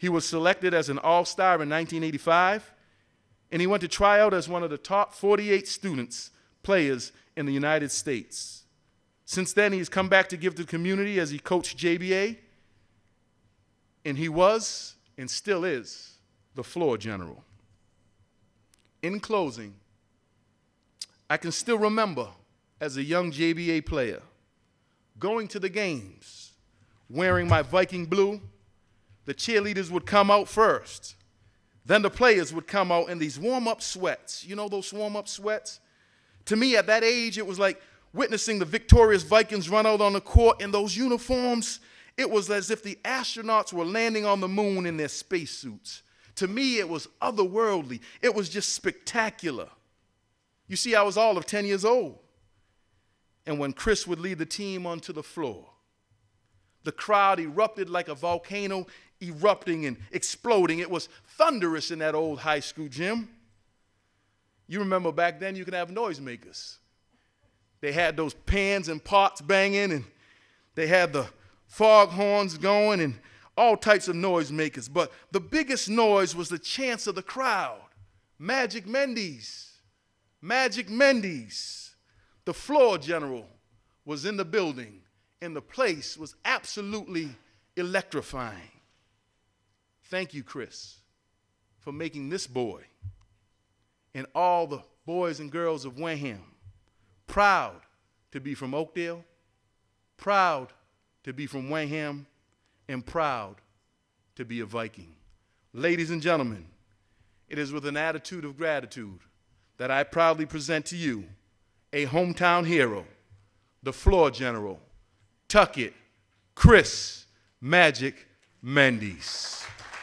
He was selected as an all-star in nineteen eighty-five, and he went to try out as one of the top forty-eight students, players in the United States. Since then, he's come back to give to the community as he coached J B A, and he was, and still is, the floor general. In closing, I can still remember, as a young J B A player, going to the games, wearing my Viking blue. The cheerleaders would come out first. Then the players would come out in these warm-up sweats. You know those warm-up sweats? To me, at that age, it was like witnessing the victorious Vikings run out on the court in those uniforms. It was as if the astronauts were landing on the moon in their spacesuits. To me, it was otherworldly. It was just spectacular. You see, I was all of ten years old. And when Chris would lead the team onto the floor, the crowd erupted like a volcano, erupting and exploding. It was thunderous in that old high school gym. You remember back then you could have noisemakers. They had those pans and pots banging, and they had the foghorns going and all types of noisemakers. But the biggest noise was the chants of the crowd. Magic Mendes, Magic Mendes. The floor general was in the building, and the place was absolutely electrifying. Thank you, Chris, for making this boy and all the boys and girls of Wareham proud to be from Oakdale, proud to be from Wareham, and proud to be a Viking. Ladies and gentlemen, it is with an attitude of gratitude that I proudly present to you a hometown hero, the floor general, Tuckett Chris Magic Mendes.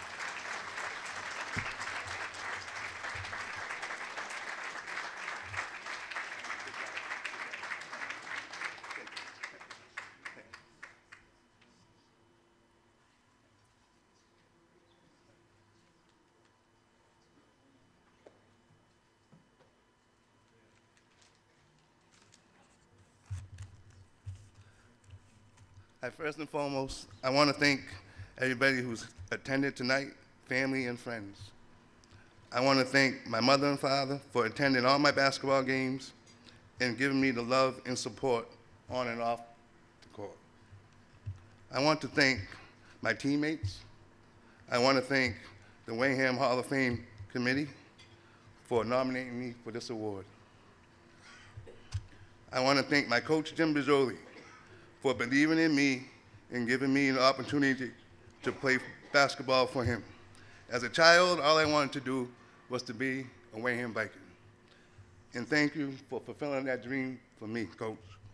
I first and foremost, I want to thank everybody who's attended tonight, family and friends. I want to thank my mother and father for attending all my basketball games and giving me the love and support on and off the court. I want to thank my teammates. I want to thank the Wareham Hall of Fame Committee for nominating me for this award. I want to thank my coach, Jim Bajoli, for believing in me and giving me an opportunity to play basketball for him. As a child, all I wanted to do was to be a Wareham Viking. And thank you for fulfilling that dream for me, Coach.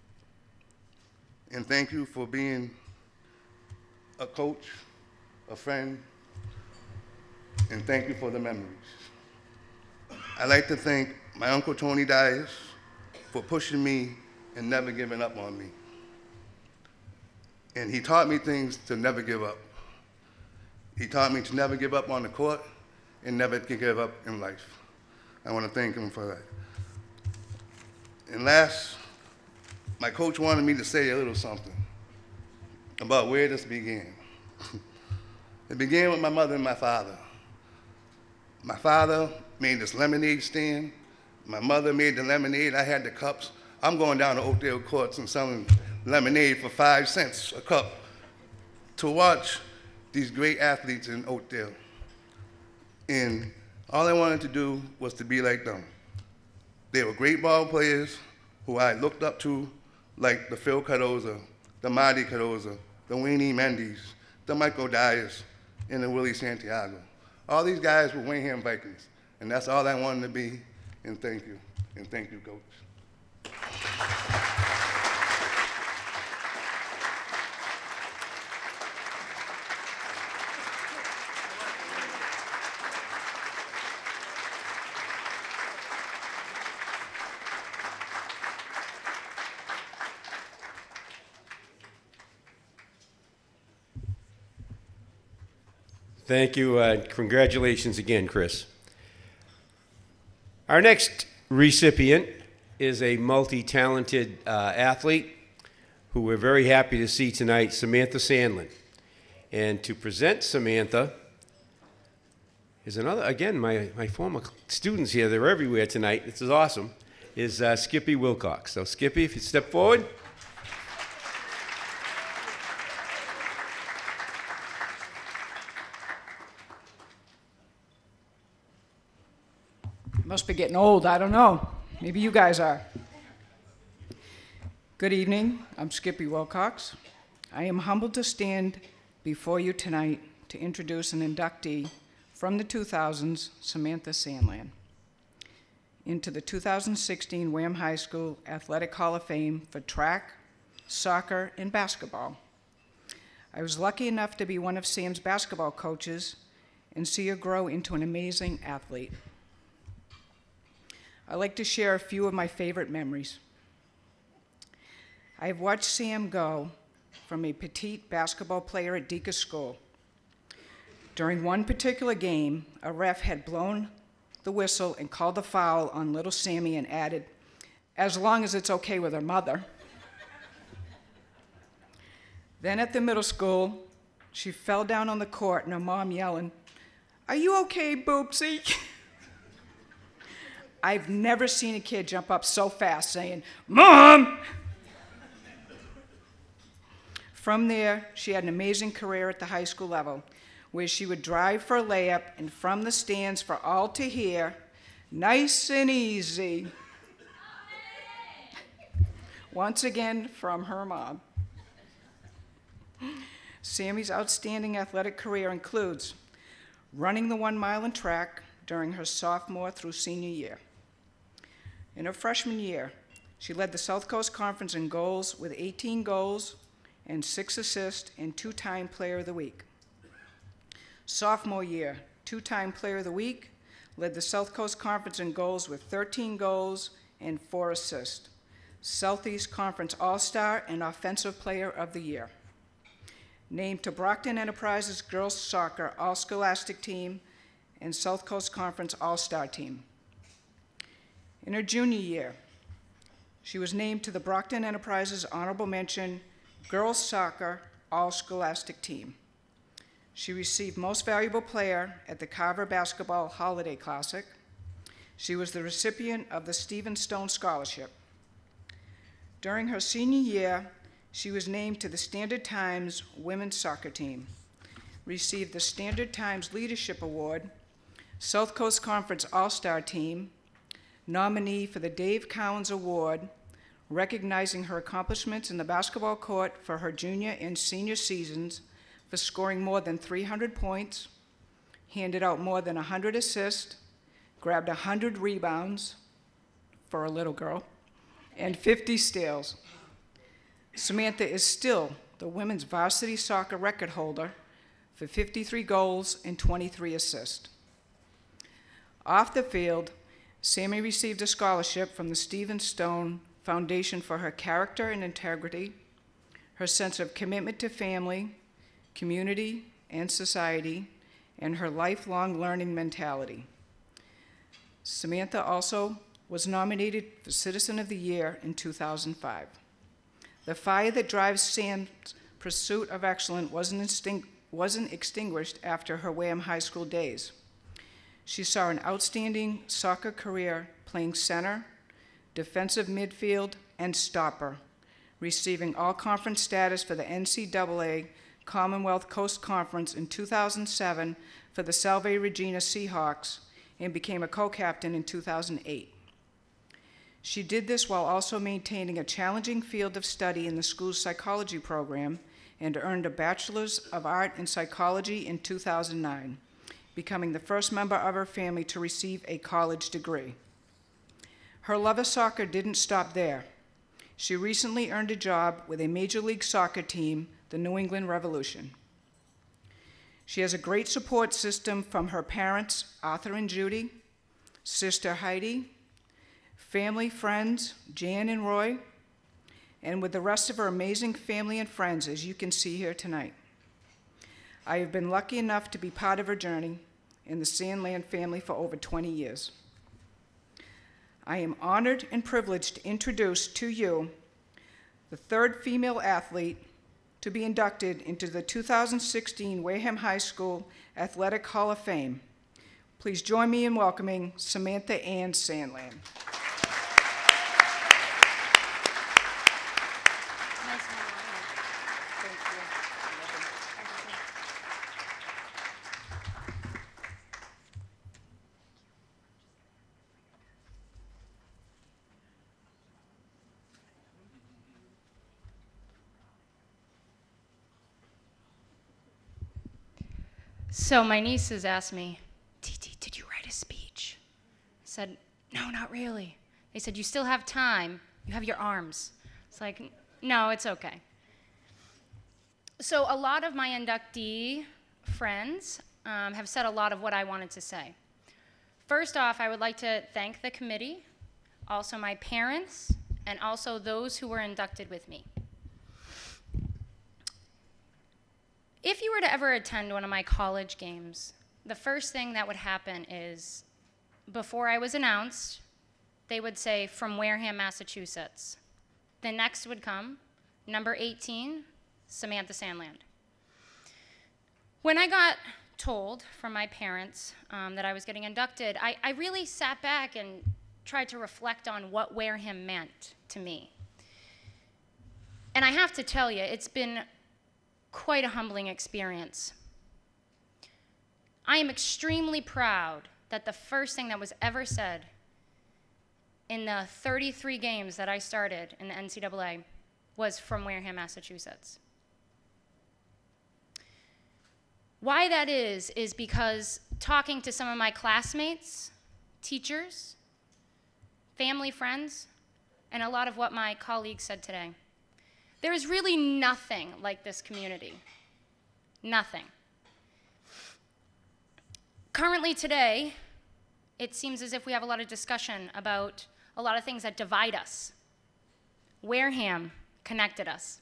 And thank you for being a coach, a friend, and thank you for the memories. I'd like to thank my Uncle Tony Dias for pushing me and never giving up on me. And he taught me things to never give up. He taught me to never give up on the court and never to give up in life. I want to thank him for that. And last, my coach wanted me to say a little something about where this began. It began with my mother and my father. My father made this lemonade stand. My mother made the lemonade. I had the cups. I'm going down to Oakdale courts and selling lemonade for five cents a cup to watch these great athletes in Oakdale. And all I wanted to do was to be like them. They were great ball players who I looked up to, like the Phil Cardoza, the Marty Cardoza, the Wayne Mendes, the Michael Dias, and the Willie Santiago. All these guys were Wareham Vikings, and that's all I wanted to be, and thank you. And thank you, Coach. Thank you. Uh, congratulations again, Chris. Our next recipient is a multi-talented uh, athlete who we're very happy to see tonight, Samantha Sandlin. And to present Samantha, is another, again, my, my former students here, they're everywhere tonight. This is awesome, is uh, Skippy Wilcox. So Skippy, if you step forward. Must be getting old, I don't know. Maybe you guys are. Good evening, I'm Skippy Wilcox. I am humbled to stand before you tonight to introduce an inductee from the two thousands, Samantha Sandland, into the two thousand sixteen Wareham High School Athletic Hall of Fame for track, soccer, and basketball. I was lucky enough to be one of Sam's basketball coaches and see her grow into an amazing athlete. I'd like to share a few of my favorite memories. I have watched Sam go from a petite basketball player at Deacon School. During one particular game, a ref had blown the whistle and called the foul on little Sammy and added, "As long as it's okay with her mother." Then at the middle school, she fell down on the court and her mom yelling, "Are you okay, Boopsie?" I've never seen a kid jump up so fast saying, "Mom!" From there, she had an amazing career at the high school level, where she would drive for a layup and from the stands for all to hear, "Nice and easy." Once again, from her mom. Sammy's outstanding athletic career includes running the one mile in track during her sophomore through senior year. In her freshman year, she led the South Coast Conference in goals with eighteen goals and six assists and two-time Player of the Week. Sophomore year, two-time Player of the Week, led the South Coast Conference in goals with thirteen goals and four assists. Southeast Conference All-Star and Offensive Player of the Year. Named to Brockton Enterprises Girls Soccer All-Scholastic Team and South Coast Conference All-Star Team. In her junior year, she was named to the Brockton Enterprises Honorable Mention Girls Soccer All-Scholastic Team. She received Most Valuable Player at the Carver Basketball Holiday Classic. She was the recipient of the Stephen Stone Scholarship. During her senior year, she was named to the Standard Times Women's Soccer Team, received the Standard Times Leadership Award, South Coast Conference All-Star Team, nominee for the Dave Cowens Award, recognizing her accomplishments in the basketball court for her junior and senior seasons for scoring more than three hundred points, handed out more than one hundred assists, grabbed one hundred rebounds for a little girl, and fifty steals. Samantha is still the women's varsity soccer record holder for fifty-three goals and twenty-three assists. Off the field, Sammy received a scholarship from the Stephen Stone Foundation for her character and integrity, her sense of commitment to family, community, and society, and her lifelong learning mentality. Samantha also was nominated for Citizen of the Year in two thousand five. The fire that drives Sam's pursuit of excellence wasn't, instinct, wasn't extinguished after her Wareham High School days. She saw an outstanding soccer career playing center, defensive midfield, and stopper, receiving all-conference status for the N C double A Commonwealth Coast Conference in two thousand seven for the Salve Regina Seahawks and became a co-captain in two thousand eight. She did this while also maintaining a challenging field of study in the school's psychology program and earned a Bachelor's of Art in Psychology in two thousand nine, becoming the first member of her family to receive a college degree. Her love of soccer didn't stop there. She recently earned a job with a Major League Soccer team, the New England Revolution. She has a great support system from her parents, Arthur and Judy, sister Heidi, family, friends, Jan and Roy, and with the rest of her amazing family and friends, as you can see here tonight. I have been lucky enough to be part of her journey in the Sandland family for over twenty years. I am honored and privileged to introduce to you the third female athlete to be inducted into the two thousand sixteen Wareham High School Athletic Hall of Fame, Please join me in welcoming Samantha Ann Sandland. So my nieces asked me, Titi, did you write a speech? I said, no, not really. They said, you still have time. You have your arms. It's like, no, it's okay. So a lot of my inductee friends um, have said a lot of what I wanted to say. First off, I would like to thank the committee, also my parents, and also those who were inducted with me. If you were to ever attend one of my college games, the first thing that would happen is, before I was announced, they would say, from Wareham, Massachusetts. The next would come, number eighteen, Samantha Sandland. When I got told from my parents um, that I was getting inducted, I, I really sat back and tried to reflect on what Wareham meant to me. And I have to tell you, it's been quite a humbling experience. I am extremely proud that the first thing that was ever said in the thirty-three games that I started in the N C double A was from Wareham, Massachusetts. Why that is, is because talking to some of my classmates, teachers, family, friends, and a lot of what my colleagues said today, there is really nothing like this community. Nothing. Currently today, it seems as if we have a lot of discussion about a lot of things that divide us. Wareham connected us.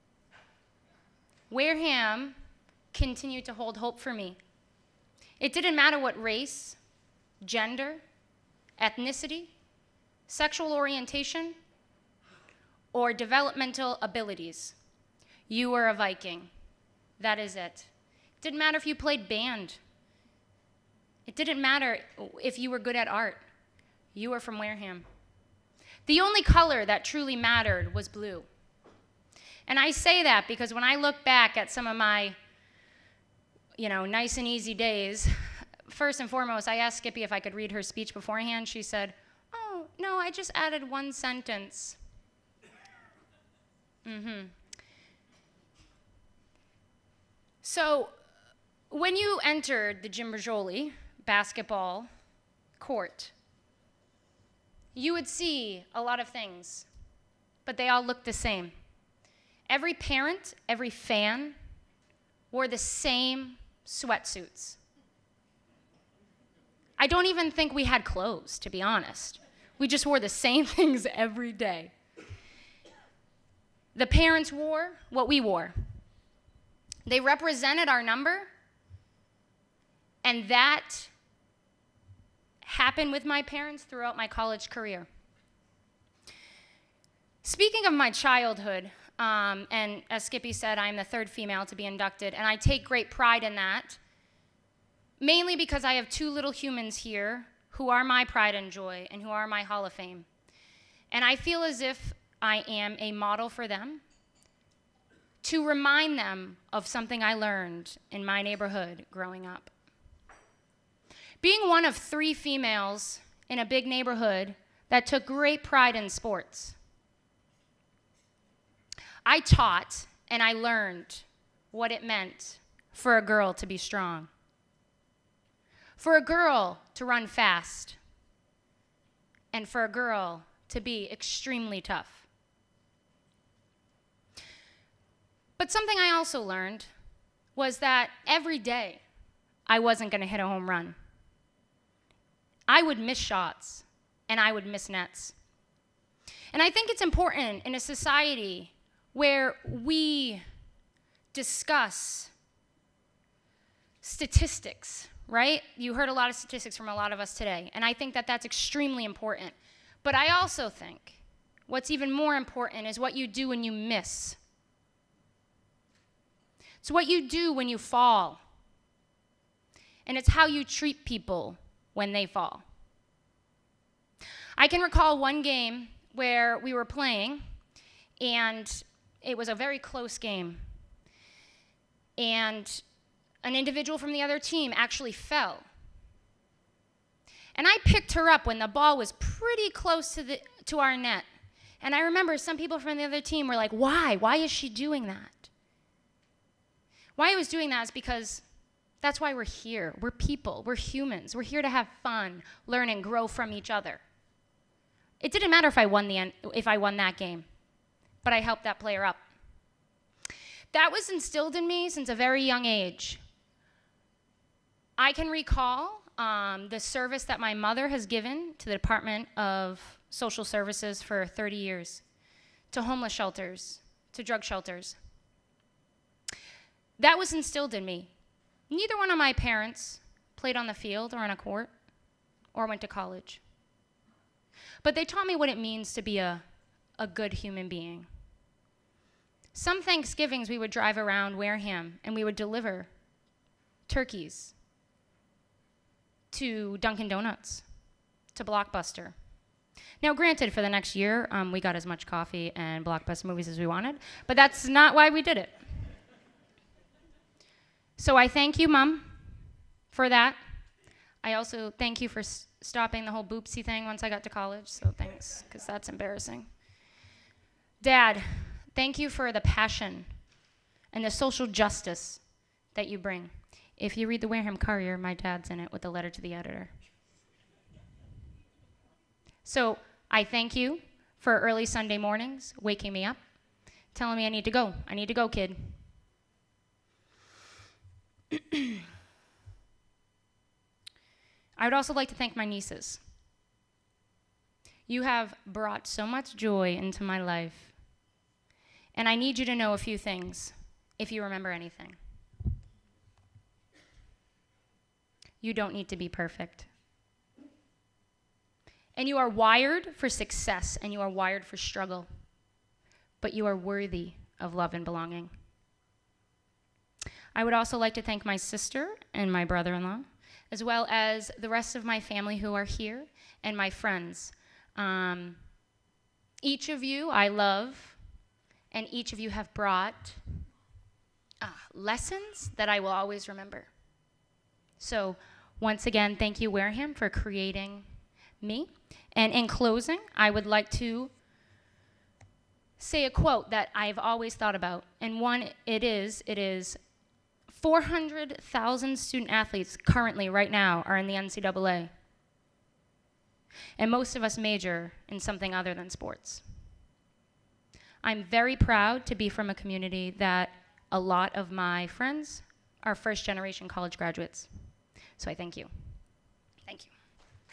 Wareham continued to hold hope for me. It didn't matter what race, gender, ethnicity, sexual orientation, or developmental abilities. You were a Viking. That is it. It didn't matter if you played band. It didn't matter if you were good at art. You were from Wareham. The only color that truly mattered was blue. And I say that because when I look back at some of my, you know, nice and easy days, first and foremost, I asked Skippy if I could read her speech beforehand. She said, oh, no, I just added one sentence. Mm-hmm. So when you entered the Jim Berjoli basketball court, you would see a lot of things, but they all looked the same. Every parent, every fan wore the same sweatsuits. I don't even think we had clothes, to be honest. We just wore the same things every day. The parents wore what we wore. They represented our number, and that happened with my parents throughout my college career. Speaking of my childhood, um, and as Skippy said, I'm the third female to be inducted, and I take great pride in that, mainly because I have two little humans here who are my pride and joy and who are my Hall of Fame. And I feel as if I am a model for them, to remind them of something I learned in my neighborhood growing up. Being one of three females in a big neighborhood that took great pride in sports, I taught and I learned what it meant for a girl to be strong, for a girl to run fast, and for a girl to be extremely tough. But something I also learned was that every day I wasn't going to hit a home run. I would miss shots, and I would miss nets. And I think it's important in a society where we discuss statistics, right? You heard a lot of statistics from a lot of us today, and I think that that's extremely important. But I also think what's even more important is what you do when you miss. It's what you do when you fall. And it's how you treat people when they fall. I can recall one game where we were playing, and it was a very close game. And an individual from the other team actually fell. And I picked her up when the ball was pretty close to, the, to our net. And I remember some people from the other team were like, why? Why is she doing that? Why I was doing that is because that's why we're here. We're people. We're humans. We're here to have fun, learn, and grow from each other. It didn't matter if I won, the en- if I won that game, but I helped that player up. That was instilled in me since a very young age. I can recall um, the service that my mother has given to the Department of Social Services for thirty years, to homeless shelters, to drug shelters. That was instilled in me. Neither one of my parents played on the field or on a court or went to college. But they taught me what it means to be a, a good human being. Some Thanksgivings we would drive around Wareham and we would deliver turkeys to Dunkin' Donuts, to Blockbuster. Now, granted, for the next year, um, we got as much coffee and Blockbuster movies as we wanted, but that's not why we did it. So I thank you, Mom, for that. I also thank you for s- stopping the whole boopsie thing once I got to college, so thanks, because that's embarrassing. Dad, thank you for the passion and the social justice that you bring. If you read the Wareham Courier, my dad's in it with a letter to the editor. So I thank you for early Sunday mornings, waking me up, telling me I need to go. I need to go, kid. I would also like to thank my nieces. You have brought so much joy into my life. And I need you to know a few things, if you remember anything. You don't need to be perfect. And you are wired for success, and you are wired for struggle. But you are worthy of love and belonging. I would also like to thank my sister and my brother-in-law, as well as the rest of my family who are here, and my friends. Um, each of you I love, and each of you have brought uh, lessons that I will always remember. So once again, thank you, Wareham, for creating me. And in closing, I would like to say a quote that I've always thought about. And one, it is, it is, four hundred thousand student athletes currently, right now, are in the N C double A. And most of us major in something other than sports. I'm very proud to be from a community that a lot of my friends are first-generation college graduates. So I thank you. Thank you.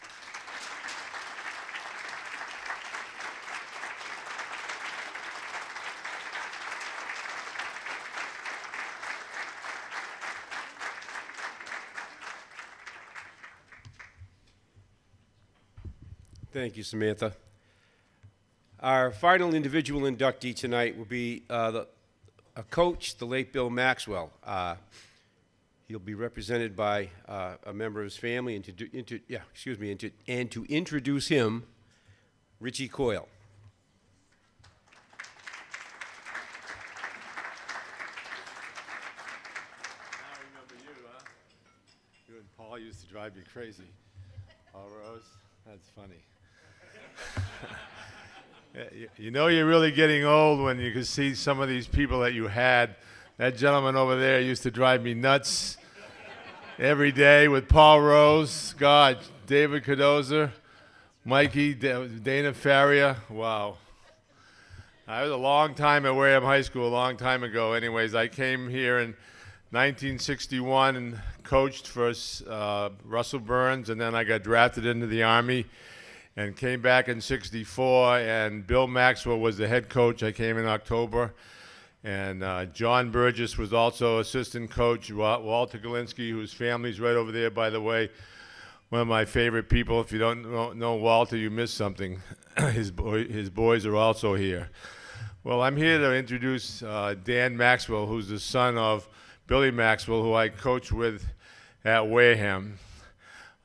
Thank you, Samantha. Our final individual inductee tonight will be uh, the, a coach, the late Bill Maxwell. Uh, he'll be represented by uh, a member of his family, and to do, into, yeah, excuse me, and to, and to introduce him, Richie Coyle. I remember you, huh? You and Paul used to drive me crazy. Paul Rose, that's funny. you, you know you're really getting old when you can see some of these people that you had. That gentleman over there used to drive me nuts every day with Paul Rose, God, David Cadoza, Mikey, Dana Faria. Wow. I was a long time at Wareham High School, a long time ago. Anyways, I came here in nineteen sixty-one and coached for uh, Russell Burns, and then I got drafted into the Army and came back in sixty-four, and Bill Maxwell was the head coach. I came in October, and uh, John Burgess was also assistant coach. Walter Galinsky, whose family's right over there, by the way, one of my favorite people. If you don't know, know Walter, you missed something. his, boy, his boys are also here. Well, I'm here to introduce uh, Dan Maxwell, who's the son of Billy Maxwell, who I coached with at Wareham.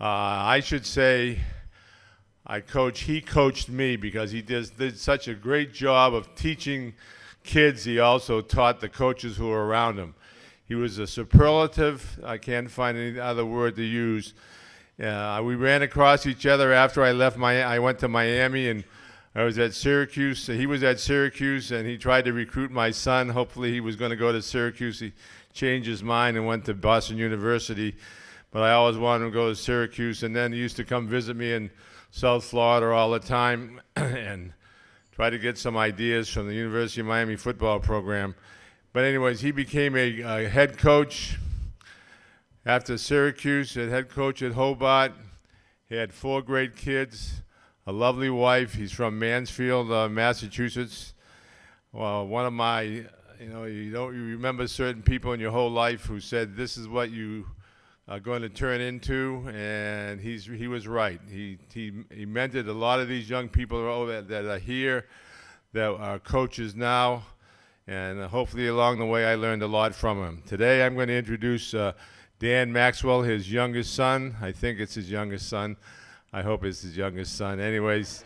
I should say I coach, he coached me because he did, did such a great job of teaching kids. He also taught the coaches who were around him. He was a superlative. I can't find any other word to use. Uh, we ran across each other after I left my, I went to Miami, and I was at Syracuse. He was at Syracuse, and he tried to recruit my son. Hopefully he was going to go to Syracuse. He changed his mind and went to Boston University. But I always wanted him to go to Syracuse, and then he used to come visit me in South Florida all the time and try to get some ideas from the University of Miami football program. But anyways, he became a, a head coach after Syracuse, a head coach at Hobart. He had four great kids, a lovely wife. He's from Mansfield, uh, Massachusetts. Well, one of my, you know, you don't you remember certain people in your whole life who said this is what you are going to turn into, and he's he was right. He he he mentored a lot of these young people that, that are here, that are coaches now, and hopefully along the way I learned a lot from him. Today I'm going to introduce uh, Dan Maxwell, his youngest son. I think it's his youngest son. I hope it's his youngest son. Anyways,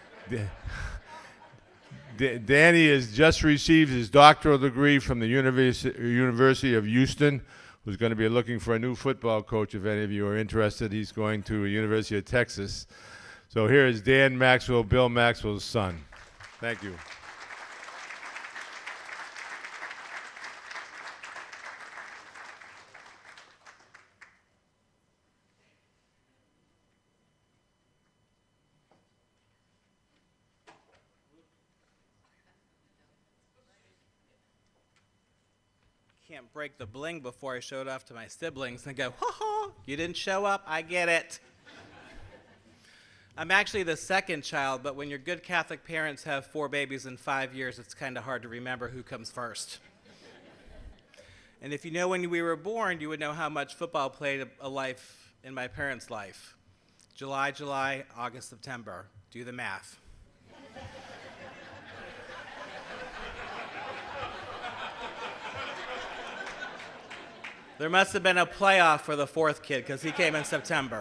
D Danny has just received his doctoral degree from the Universi University of Houston, who's going to be looking for a new football coach. If any of you are interested, he's going to the University of Texas. So here is Dan Maxwell, Bill Maxwell's son. Thank you. Can't break the bling before I showed off to my siblings and go, ha ha, you didn't show up, I get it. I'm actually the second child, but when your good Catholic parents have four babies in five years, it's kind of hard to remember who comes first. And if you know when we were born, you would know how much football played a, a life in my parents' life. July, July, August, September. Do the math. There must have been a playoff for the fourth kid because he came in September.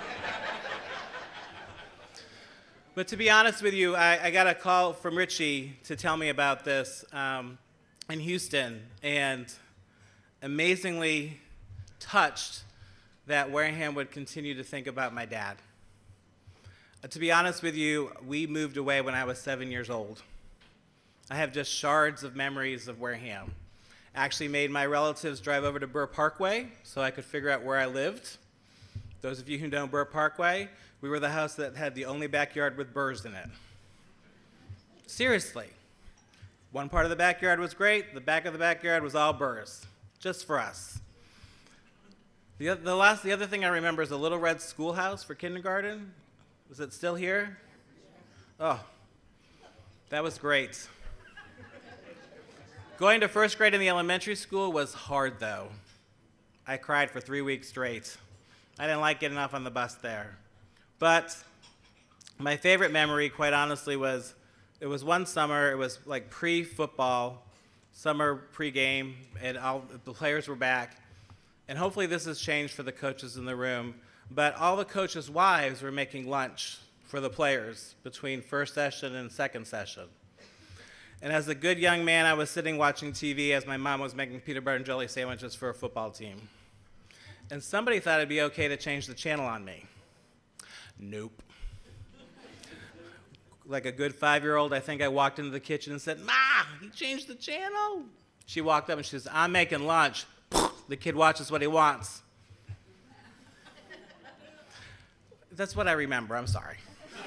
But to be honest with you, I, I got a call from Richie to tell me about this um, in Houston, and amazingly touched that Wareham would continue to think about my dad. Uh, to be honest with you, we moved away when I was seven years old. I have just shards of memories of Wareham. Actually made my relatives drive over to Burr Parkway so I could figure out where I lived. Those of you who know Burr Parkway, we were the house that had the only backyard with burrs in it. Seriously. One part of the backyard was great, the back of the backyard was all burrs, just for us. The, the, last, the other thing I remember is a little red schoolhouse for kindergarten. Is it still here? Oh, that was great. Going to first grade in the elementary school was hard, though. I cried for three weeks straight. I didn't like getting off on the bus there. But my favorite memory, quite honestly, was it was one summer. It was like pre-football, summer pre-game, and all, the players were back. And hopefully this has changed for the coaches in the room. But all the coaches' wives were making lunch for the players between first session and second session. And as a good young man, I was sitting watching T V as my mom was making peanut butter and jelly sandwiches for a football team. And somebody thought it'd be okay to change the channel on me. Nope. Like a good five-year-old, I think I walked into the kitchen and said, "Ma, he changed the channel." She walked up and she says, "I'm making lunch." The kid watches what he wants. That's what I remember, I'm sorry.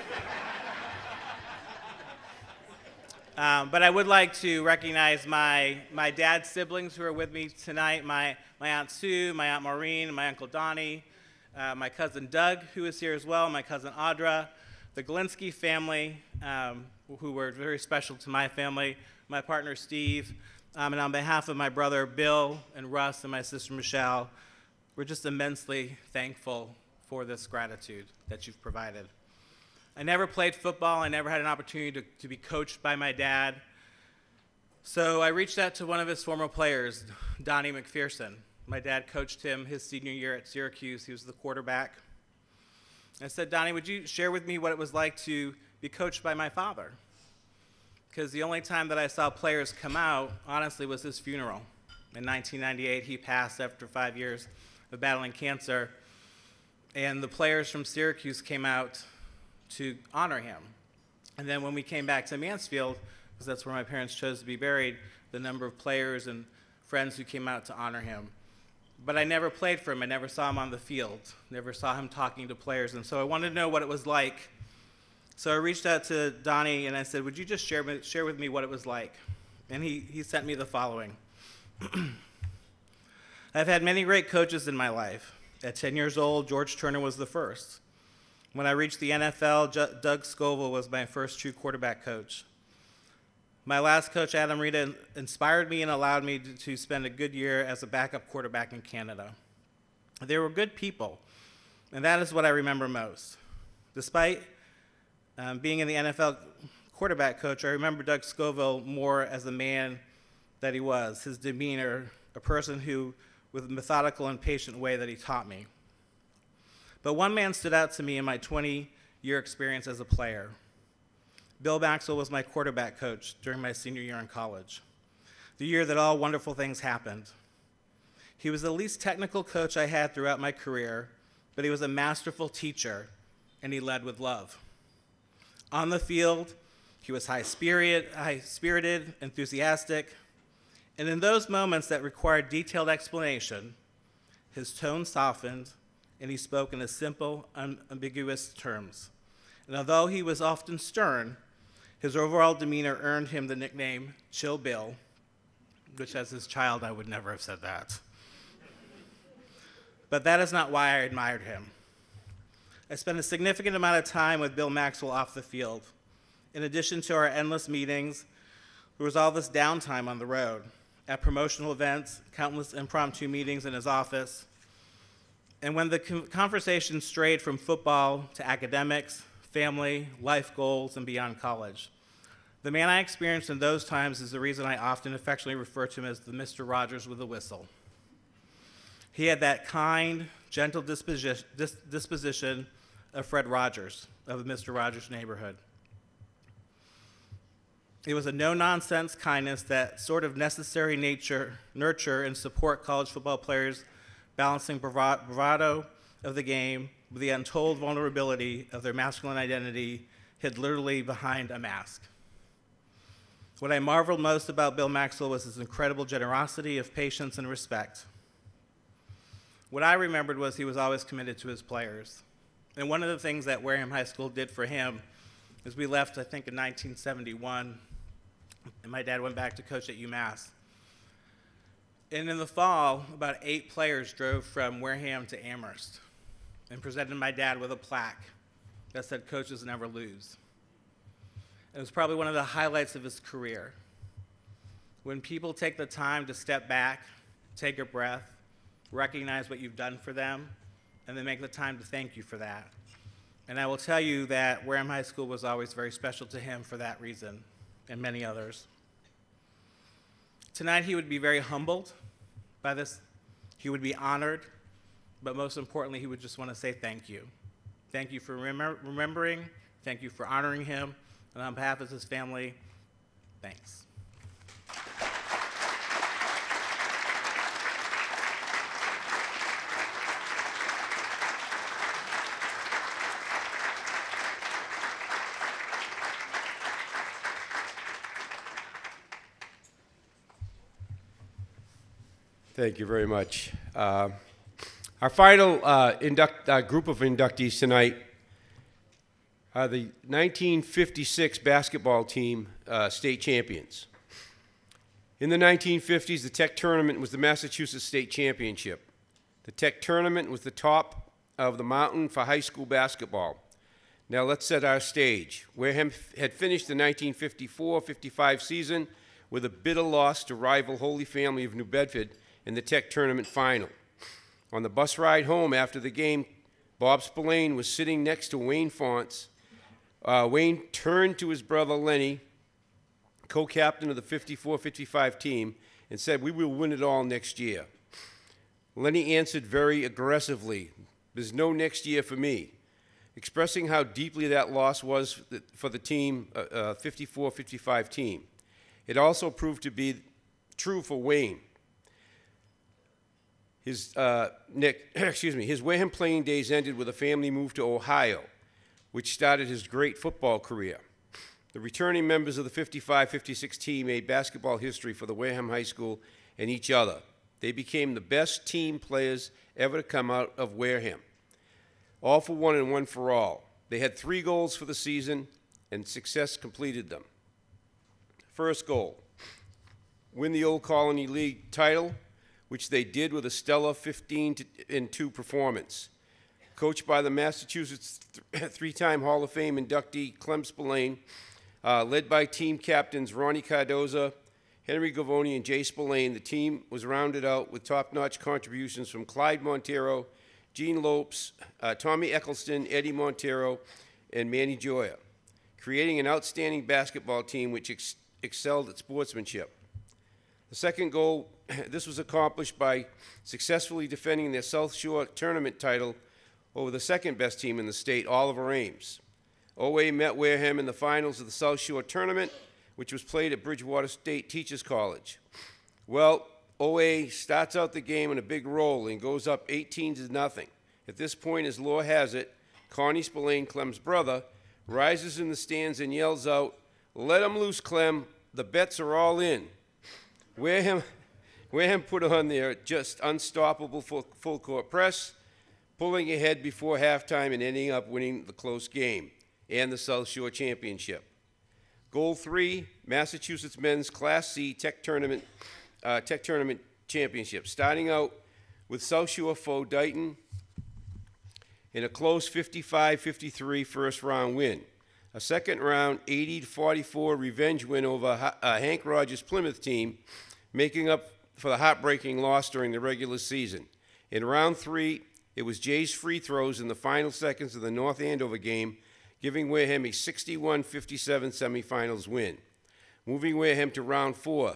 Um, but I would like to recognize my, my dad's siblings who are with me tonight, my, my Aunt Sue, my Aunt Maureen, my Uncle Donnie, uh, my cousin Doug, who is here as well, my cousin Audra, the Galinsky family, um, who were very special to my family, my partner Steve, um, and on behalf of my brother Bill and Russ and my sister Michelle, we're just immensely thankful for this gratitude that you've provided. I never played football. I never had an opportunity to, to be coached by my dad. So I reached out to one of his former players, Donnie McPherson. My dad coached him his senior year at Syracuse. He was the quarterback. I said, Donnie, would you share with me what it was like to be coached by my father? Because the only time that I saw players come out, honestly, was his funeral. In nineteen ninety-eight, he passed after five years of battling cancer, and the players from Syracuse came out to honor him. And then when we came back to Mansfield, because that's where my parents chose to be buried, the number of players and friends who came out to honor him. But I never played for him. I never saw him on the field, never saw him talking to players. And so I wanted to know what it was like. So I reached out to Donnie and I said, would you just share, share with me what it was like? And he, he sent me the following. I've had many great coaches in my life. At ten years old, George Turner was the first. When I reached the N F L, Doug Scoville was my first true quarterback coach. My last coach, Adam Rita, inspired me and allowed me to, to spend a good year as a backup quarterback in Canada. They were good people, and that is what I remember most. Despite um, being in the N F L quarterback coach, I remember Doug Scoville more as the man that he was, his demeanor, a person who, with a methodical and patient way that he taught me. But one man stood out to me in my twenty-year experience as a player. Bill Maxwell was my quarterback coach during my senior year in college, the year that all wonderful things happened. He was the least technical coach I had throughout my career, but he was a masterful teacher, and he led with love. On the field, he was high-spirited, high-spirited, enthusiastic, and in those moments that required detailed explanation, his tone softened, and he spoke in a simple, unambiguous terms. And although he was often stern, his overall demeanor earned him the nickname Chill Bill, which as his child I would never have said that. But that is not why I admired him. I spent a significant amount of time with Bill Maxwell off the field. In addition to our endless meetings, there was all this downtime on the road, at promotional events, countless impromptu meetings in his office. And when the conversation strayed from football to academics, family, life goals, and beyond college, the man I experienced in those times is the reason I often affectionately refer to him as the Mister Rogers with a whistle. He had that kind, gentle disposition, dis disposition of Fred Rogers, of the Mister Rogers neighborhood. It was a no-nonsense kindness that sort of necessary nature, nurture and support college football players, balancing bravado of the game with the untold vulnerability of their masculine identity hid literally behind a mask. What I marveled most about Bill Maxwell was his incredible generosity of patience and respect. What I remembered was he was always committed to his players. And one of the things that Wareham High School did for him is we left, I think, in nineteen seventy-one, and my dad went back to coach at UMass. And in the fall, about eight players drove from Wareham to Amherst and presented my dad with a plaque that said, "Coaches never lose." It was probably one of the highlights of his career. When people take the time to step back, take a breath, recognize what you've done for them, and then make the time to thank you for that. And I will tell you that Wareham High School was always very special to him for that reason, and many others. Tonight he would be very humbled by this. He would be honored, but most importantly, he would just want to say thank you. Thank you for remember remembering, thank you for honoring him, and on behalf of his family, thanks. Thank you very much. Uh, our final uh, induct, uh, group of inductees tonight are the nineteen fifty-six basketball team uh, state champions. In the nineteen fifties, the Tech Tournament was the Massachusetts State Championship. The Tech Tournament was the top of the mountain for high school basketball. Now let's set our stage. Wareham had finished the nineteen fifty-four fifty-five season with a bitter loss to rival Holy Family of New Bedford in the Tech Tournament final. On the bus ride home after the game, Bob Spillane was sitting next to Wayne Fonts. Uh, Wayne turned to his brother Lenny, co-captain of the fifty-four fifty-five team, and said, "We will win it all next year." Lenny answered very aggressively, "There's no next year for me." expressing how deeply that loss was for the team, uh, fifty-four fifty-five team. It also proved to be true for Wayne. His, uh, Nick, excuse me, his Wareham playing days ended with a family move to Ohio, which started his great football career. The returning members of the fifty-five fifty-six team made basketball history for the Wareham High School and each other. They became the best team players ever to come out of Wareham. All for one and one for all. They had three goals for the season, and success completed them. First goal, win the Old Colony League title, which they did with a stellar fifteen and two performance. Coached by the Massachusetts th three-time Hall of Fame inductee Clem Spillane, uh, led by team captains Ronnie Cardoza, Henry Gavoni, and Jay Spillane, the team was rounded out with top-notch contributions from Clyde Montero, Gene Lopes, uh, Tommy Eccleston, Eddie Montero, and Manny Joya, creating an outstanding basketball team which ex excelled at sportsmanship. The second goal, this was accomplished by successfully defending their South Shore tournament title over the second best team in the state, Oliver Ames. O A met Wareham in the finals of the South Shore tournament, which was played at Bridgewater State Teachers College. Well, O A starts out the game in a big roll and goes up eighteen to nothing. At this point, as lore has it, Connie Spillane, Clem's brother, rises in the stands and yells out, "Let him loose, Clem. The bets are all in." Wareham, Wareham put on their just unstoppable full, full court press, pulling ahead before halftime and ending up winning the close game and the South Shore Championship. Goal three, Massachusetts Men's Class C Tech Tournament, uh, Tech Tournament Championship, starting out with South Shore foe Dighton in a close fifty-five fifty-three first round win. A second round eighty to forty-four revenge win over uh, Hank Rogers' Plymouth team, making up for the heartbreaking loss during the regular season. In round three, it was Jay's free throws in the final seconds of the North Andover game, giving Wareham a sixty-one fifty-seven semifinals win. Moving Wareham to round four,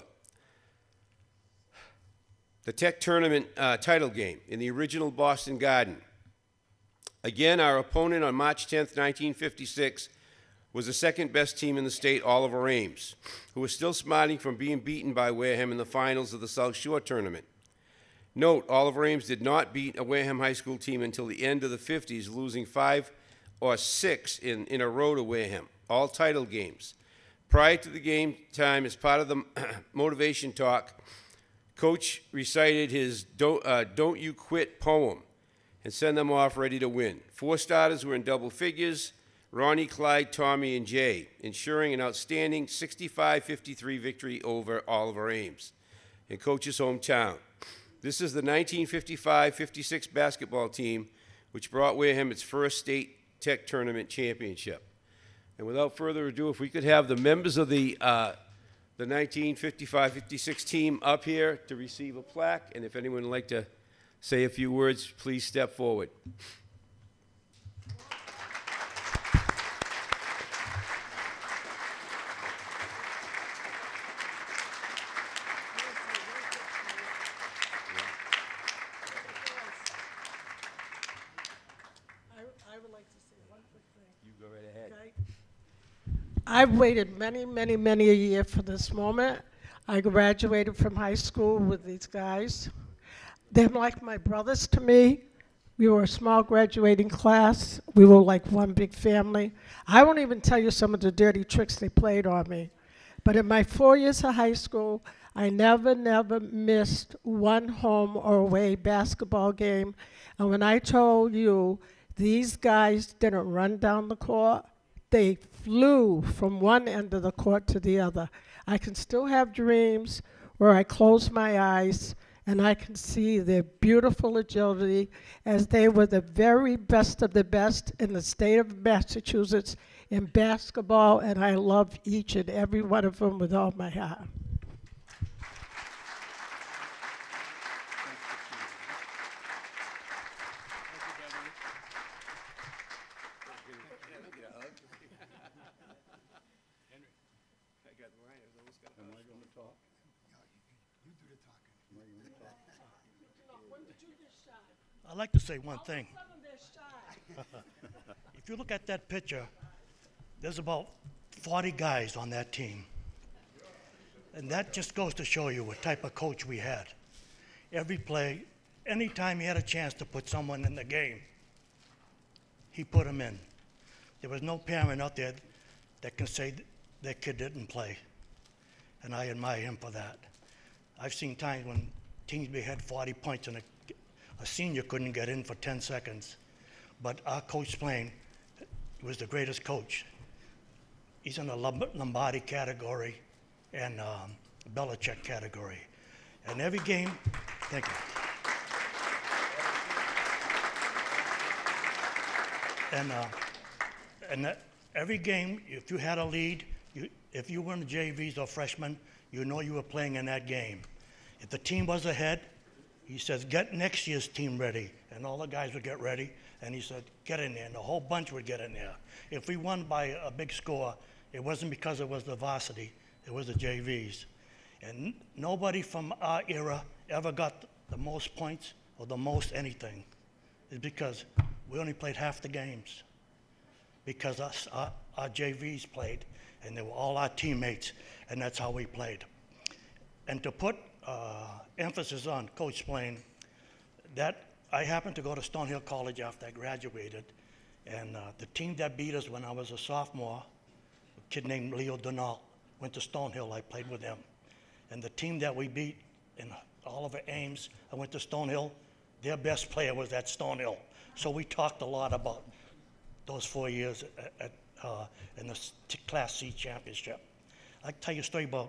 the Tech Tournament uh, title game in the original Boston Garden. Again, our opponent on March tenth, nineteen fifty-six, was the second best team in the state, Oliver Ames, who was still smarting from being beaten by Wareham in the finals of the South Shore tournament. Note, Oliver Ames did not beat a Wareham High School team until the end of the fifties, losing five or six in, in a row to Wareham, all title games. Prior to the game time, as part of the motivation talk, Coach recited his Don't, uh, Don't You Quit poem and sent them off ready to win. Four starters were in double figures, Ronnie, Clyde, Tommy, and Jay, ensuring an outstanding sixty-five fifty-three victory over Oliver Ames in Coach's hometown. This is the nineteen fifty-five fifty-six basketball team which brought Wareham its first state Tech Tournament championship. And without further ado, if we could have the members of the, uh, the nineteen fifty-five fifty-six team up here to receive a plaque, and if anyone would like to say a few words, please step forward. I've waited many, many, many a year for this moment. I graduated from high school with these guys. They're like my brothers to me. We were a small graduating class. We were like one big family. I won't even tell you some of the dirty tricks they played on me. But in my four years of high school, I never, never missed one home or away basketball game. And when I told you these guys didn't run down the court, they flew from one end of the court to the other. I can still have dreams where I close my eyes and I can see their beautiful agility as they were the very best of the best in the state of Massachusetts in basketball, and I love each and every one of them with all my heart. I'd like to say one thing. If you look at that picture, there's about forty guys on that team. And that just goes to show you what type of coach we had. Every play, anytime he had a chance to put someone in the game, he put them in. There was no parent out there that can say their kid didn't play. And I admire him for that. I've seen times when teams had forty points and a, a senior couldn't get in for ten seconds. But our coach Splain was the greatest coach. He's in the Lombardi category and um, Belichick category. And every game, thank you. And, uh, and that, every game, if you had a lead, you, if you were in the J Vs or freshmen, you know you were playing in that game. If the team was ahead, he says, get next year's team ready. And all the guys would get ready. And he said, get in there. And the whole bunch would get in there. If we won by a big score, it wasn't because it was the varsity. It was the J Vs. And nobody from our era ever got the most points or the most anything. It's because we only played half the games. Because us, our, our J Vs played. And they were all our teammates. And that's how we played. And to put uh, emphasis on Coach Splain, that I happened to go to Stonehill College after I graduated, and uh, the team that beat us when I was a sophomore, a kid named Leo Donald, went to Stonehill. I played with him. And the team that we beat in Oliver Ames, I went to Stonehill. Their best player was at Stonehill. So we talked a lot about those four years at, at, uh, in the Class C championship. I can tell you a story about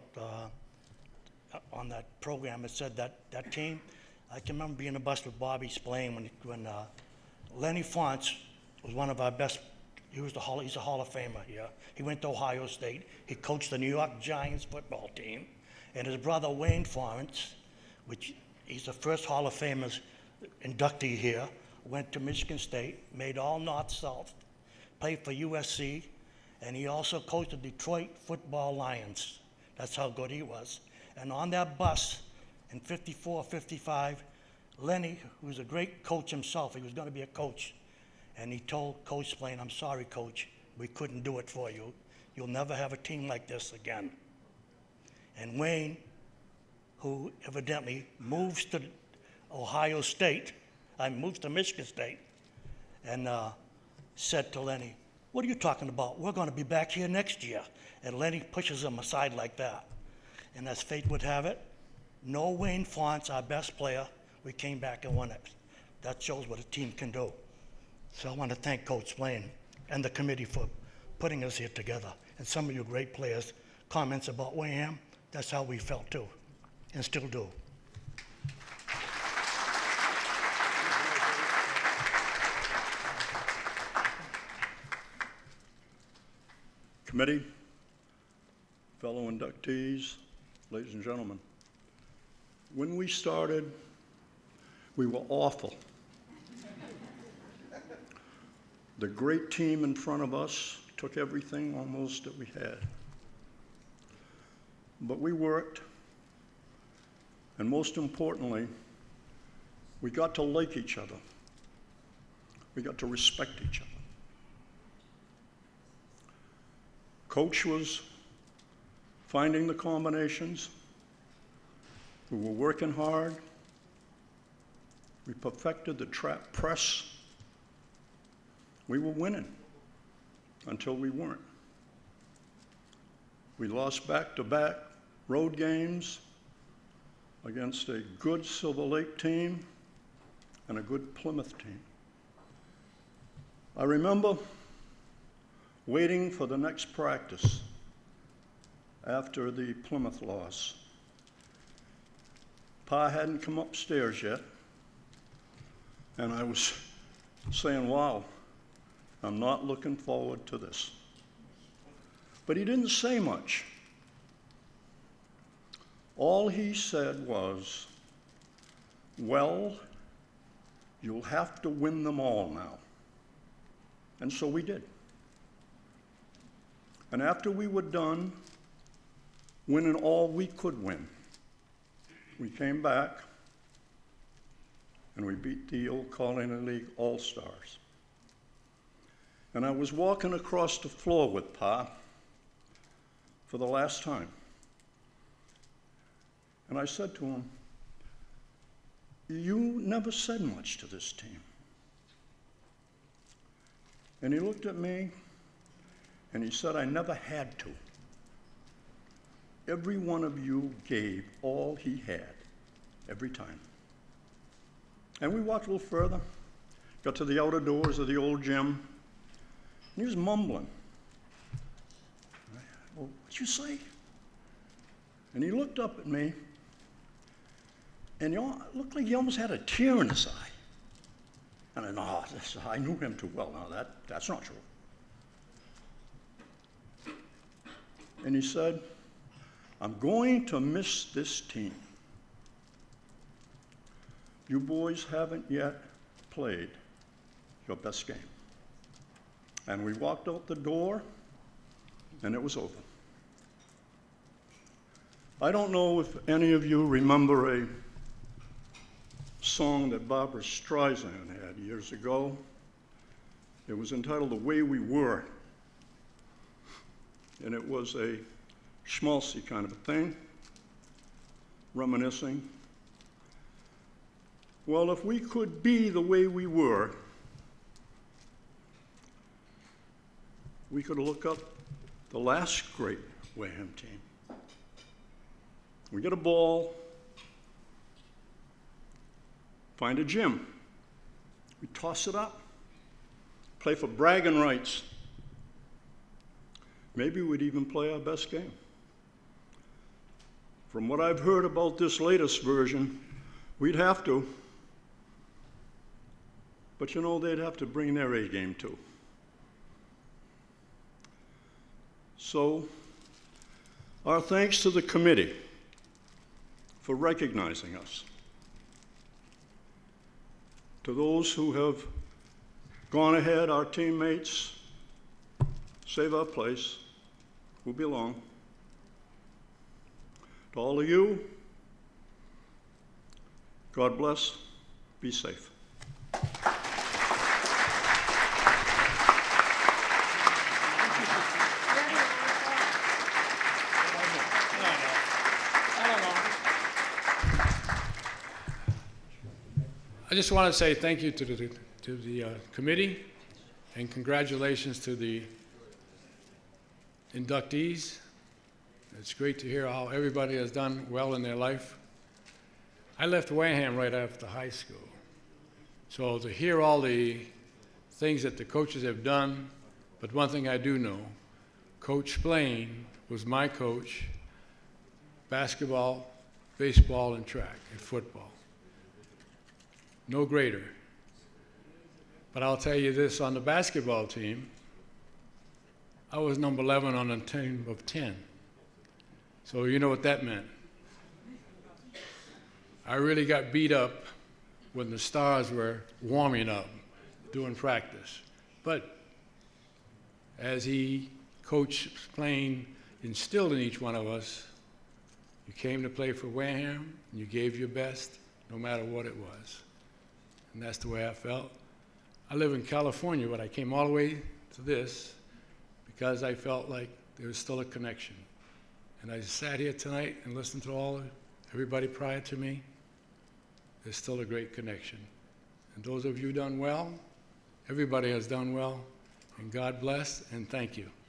uh, on that program. It said that that team, I can remember being in a bus with Bobby Splain when, when uh, Lenny Fonts was one of our best. He was the Hall, he's a Hall of Famer here. He went to Ohio State. He coached the New York Giants football team. And his brother Wayne Fonts, which he's the first Hall of Famers inductee here, went to Michigan State, made all North-South, played for U S C, and he also coached the Detroit Football Lions. That's how good he was. And on that bus, in fifty-four, fifty-five, Lenny, who was a great coach himself, he was going to be a coach, and he told Coach Splain, I'm sorry, Coach, we couldn't do it for you. You'll never have a team like this again. And Wayne, who evidently moves to Ohio State, I moves to Michigan State, and uh, said to Lenny, what are you talking about? We're going to be back here next year. And Lenny pushes him aside like that. And as fate would have it, no Wayne Fonts, our best player, we came back and won it. That shows what a team can do. So I want to thank Coach Splain and the committee for putting us here together. And some of you great players, comments about Wareham, that's how we felt too, and still do. Committee, fellow inductees, ladies and gentlemen, when we started, we were awful. The great team in front of us took everything almost that we had. But we worked, and most importantly, we got to like each other. We got to respect each other. Coach was finding the combinations. We were working hard. We perfected the trap press. We were winning until we weren't. We lost back-to-back road games against a good Silver Lake team and a good Plymouth team. I remember waiting for the next practice after the Plymouth loss. Pa hadn't come upstairs yet, and I was saying, wow, I'm not looking forward to this. But he didn't say much. All he said was, well, you'll have to win them all now. And so we did. And after we were done winning all we could win, we came back and we beat the old Colony League All-Stars. And I was walking across the floor with Pa for the last time. And I said to him, "You never said much to this team." And he looked at me and he said, "I never had to. Every one of you gave all he had, every time." And we walked a little further, got to the outer doors of the old gym, and he was mumbling. "Well, what'd you say?" And he looked up at me, and he al- looked like he almost had a tear in his eye. And I know, oh, this, I knew him too well. No, that, that's not true. And he said, "I'm going to miss this team. You boys haven't yet played your best game." And we walked out the door, and it was over. I don't know if any of you remember a song that Barbra Streisand had years ago. It was entitled "The Way We Were." And it was a schmaltzy kind of a thing, reminiscing. Well, if we could be the way we were, we could look up the last great Wareham team. We get a ball, find a gym, we toss it up, play for bragging rights. Maybe we'd even play our best game. From what I've heard about this latest version, we'd have to. But you know, they'd have to bring their A game too. So, our thanks to the committee for recognizing us. To those who have gone ahead, our teammates, save our place, who belong. To all of you, God bless, be safe. I just want to say thank you to the, to the uh, committee, and congratulations to the inductees. It's great to hear how everybody has done well in their life. I left Wareham right after high school. So to hear all the things that the coaches have done, but one thing I do know, Coach Splain was my coach, basketball, baseball, and track, and football. No greater. But I'll tell you this, on the basketball team, I was number eleven on a team of ten. So you know what that meant. I really got beat up when the stars were warming up, doing practice. But as he, Coach Splain, instilled in each one of us, you came to play for Wareham, and you gave your best, no matter what it was. And that's the way I felt. I live in California, but I came all the way to this because I felt like there was still a connection. And I sat here tonight and listened to all everybody prior to me. There's still a great connection. And those of you done well, everybody has done well, and God bless and thank you.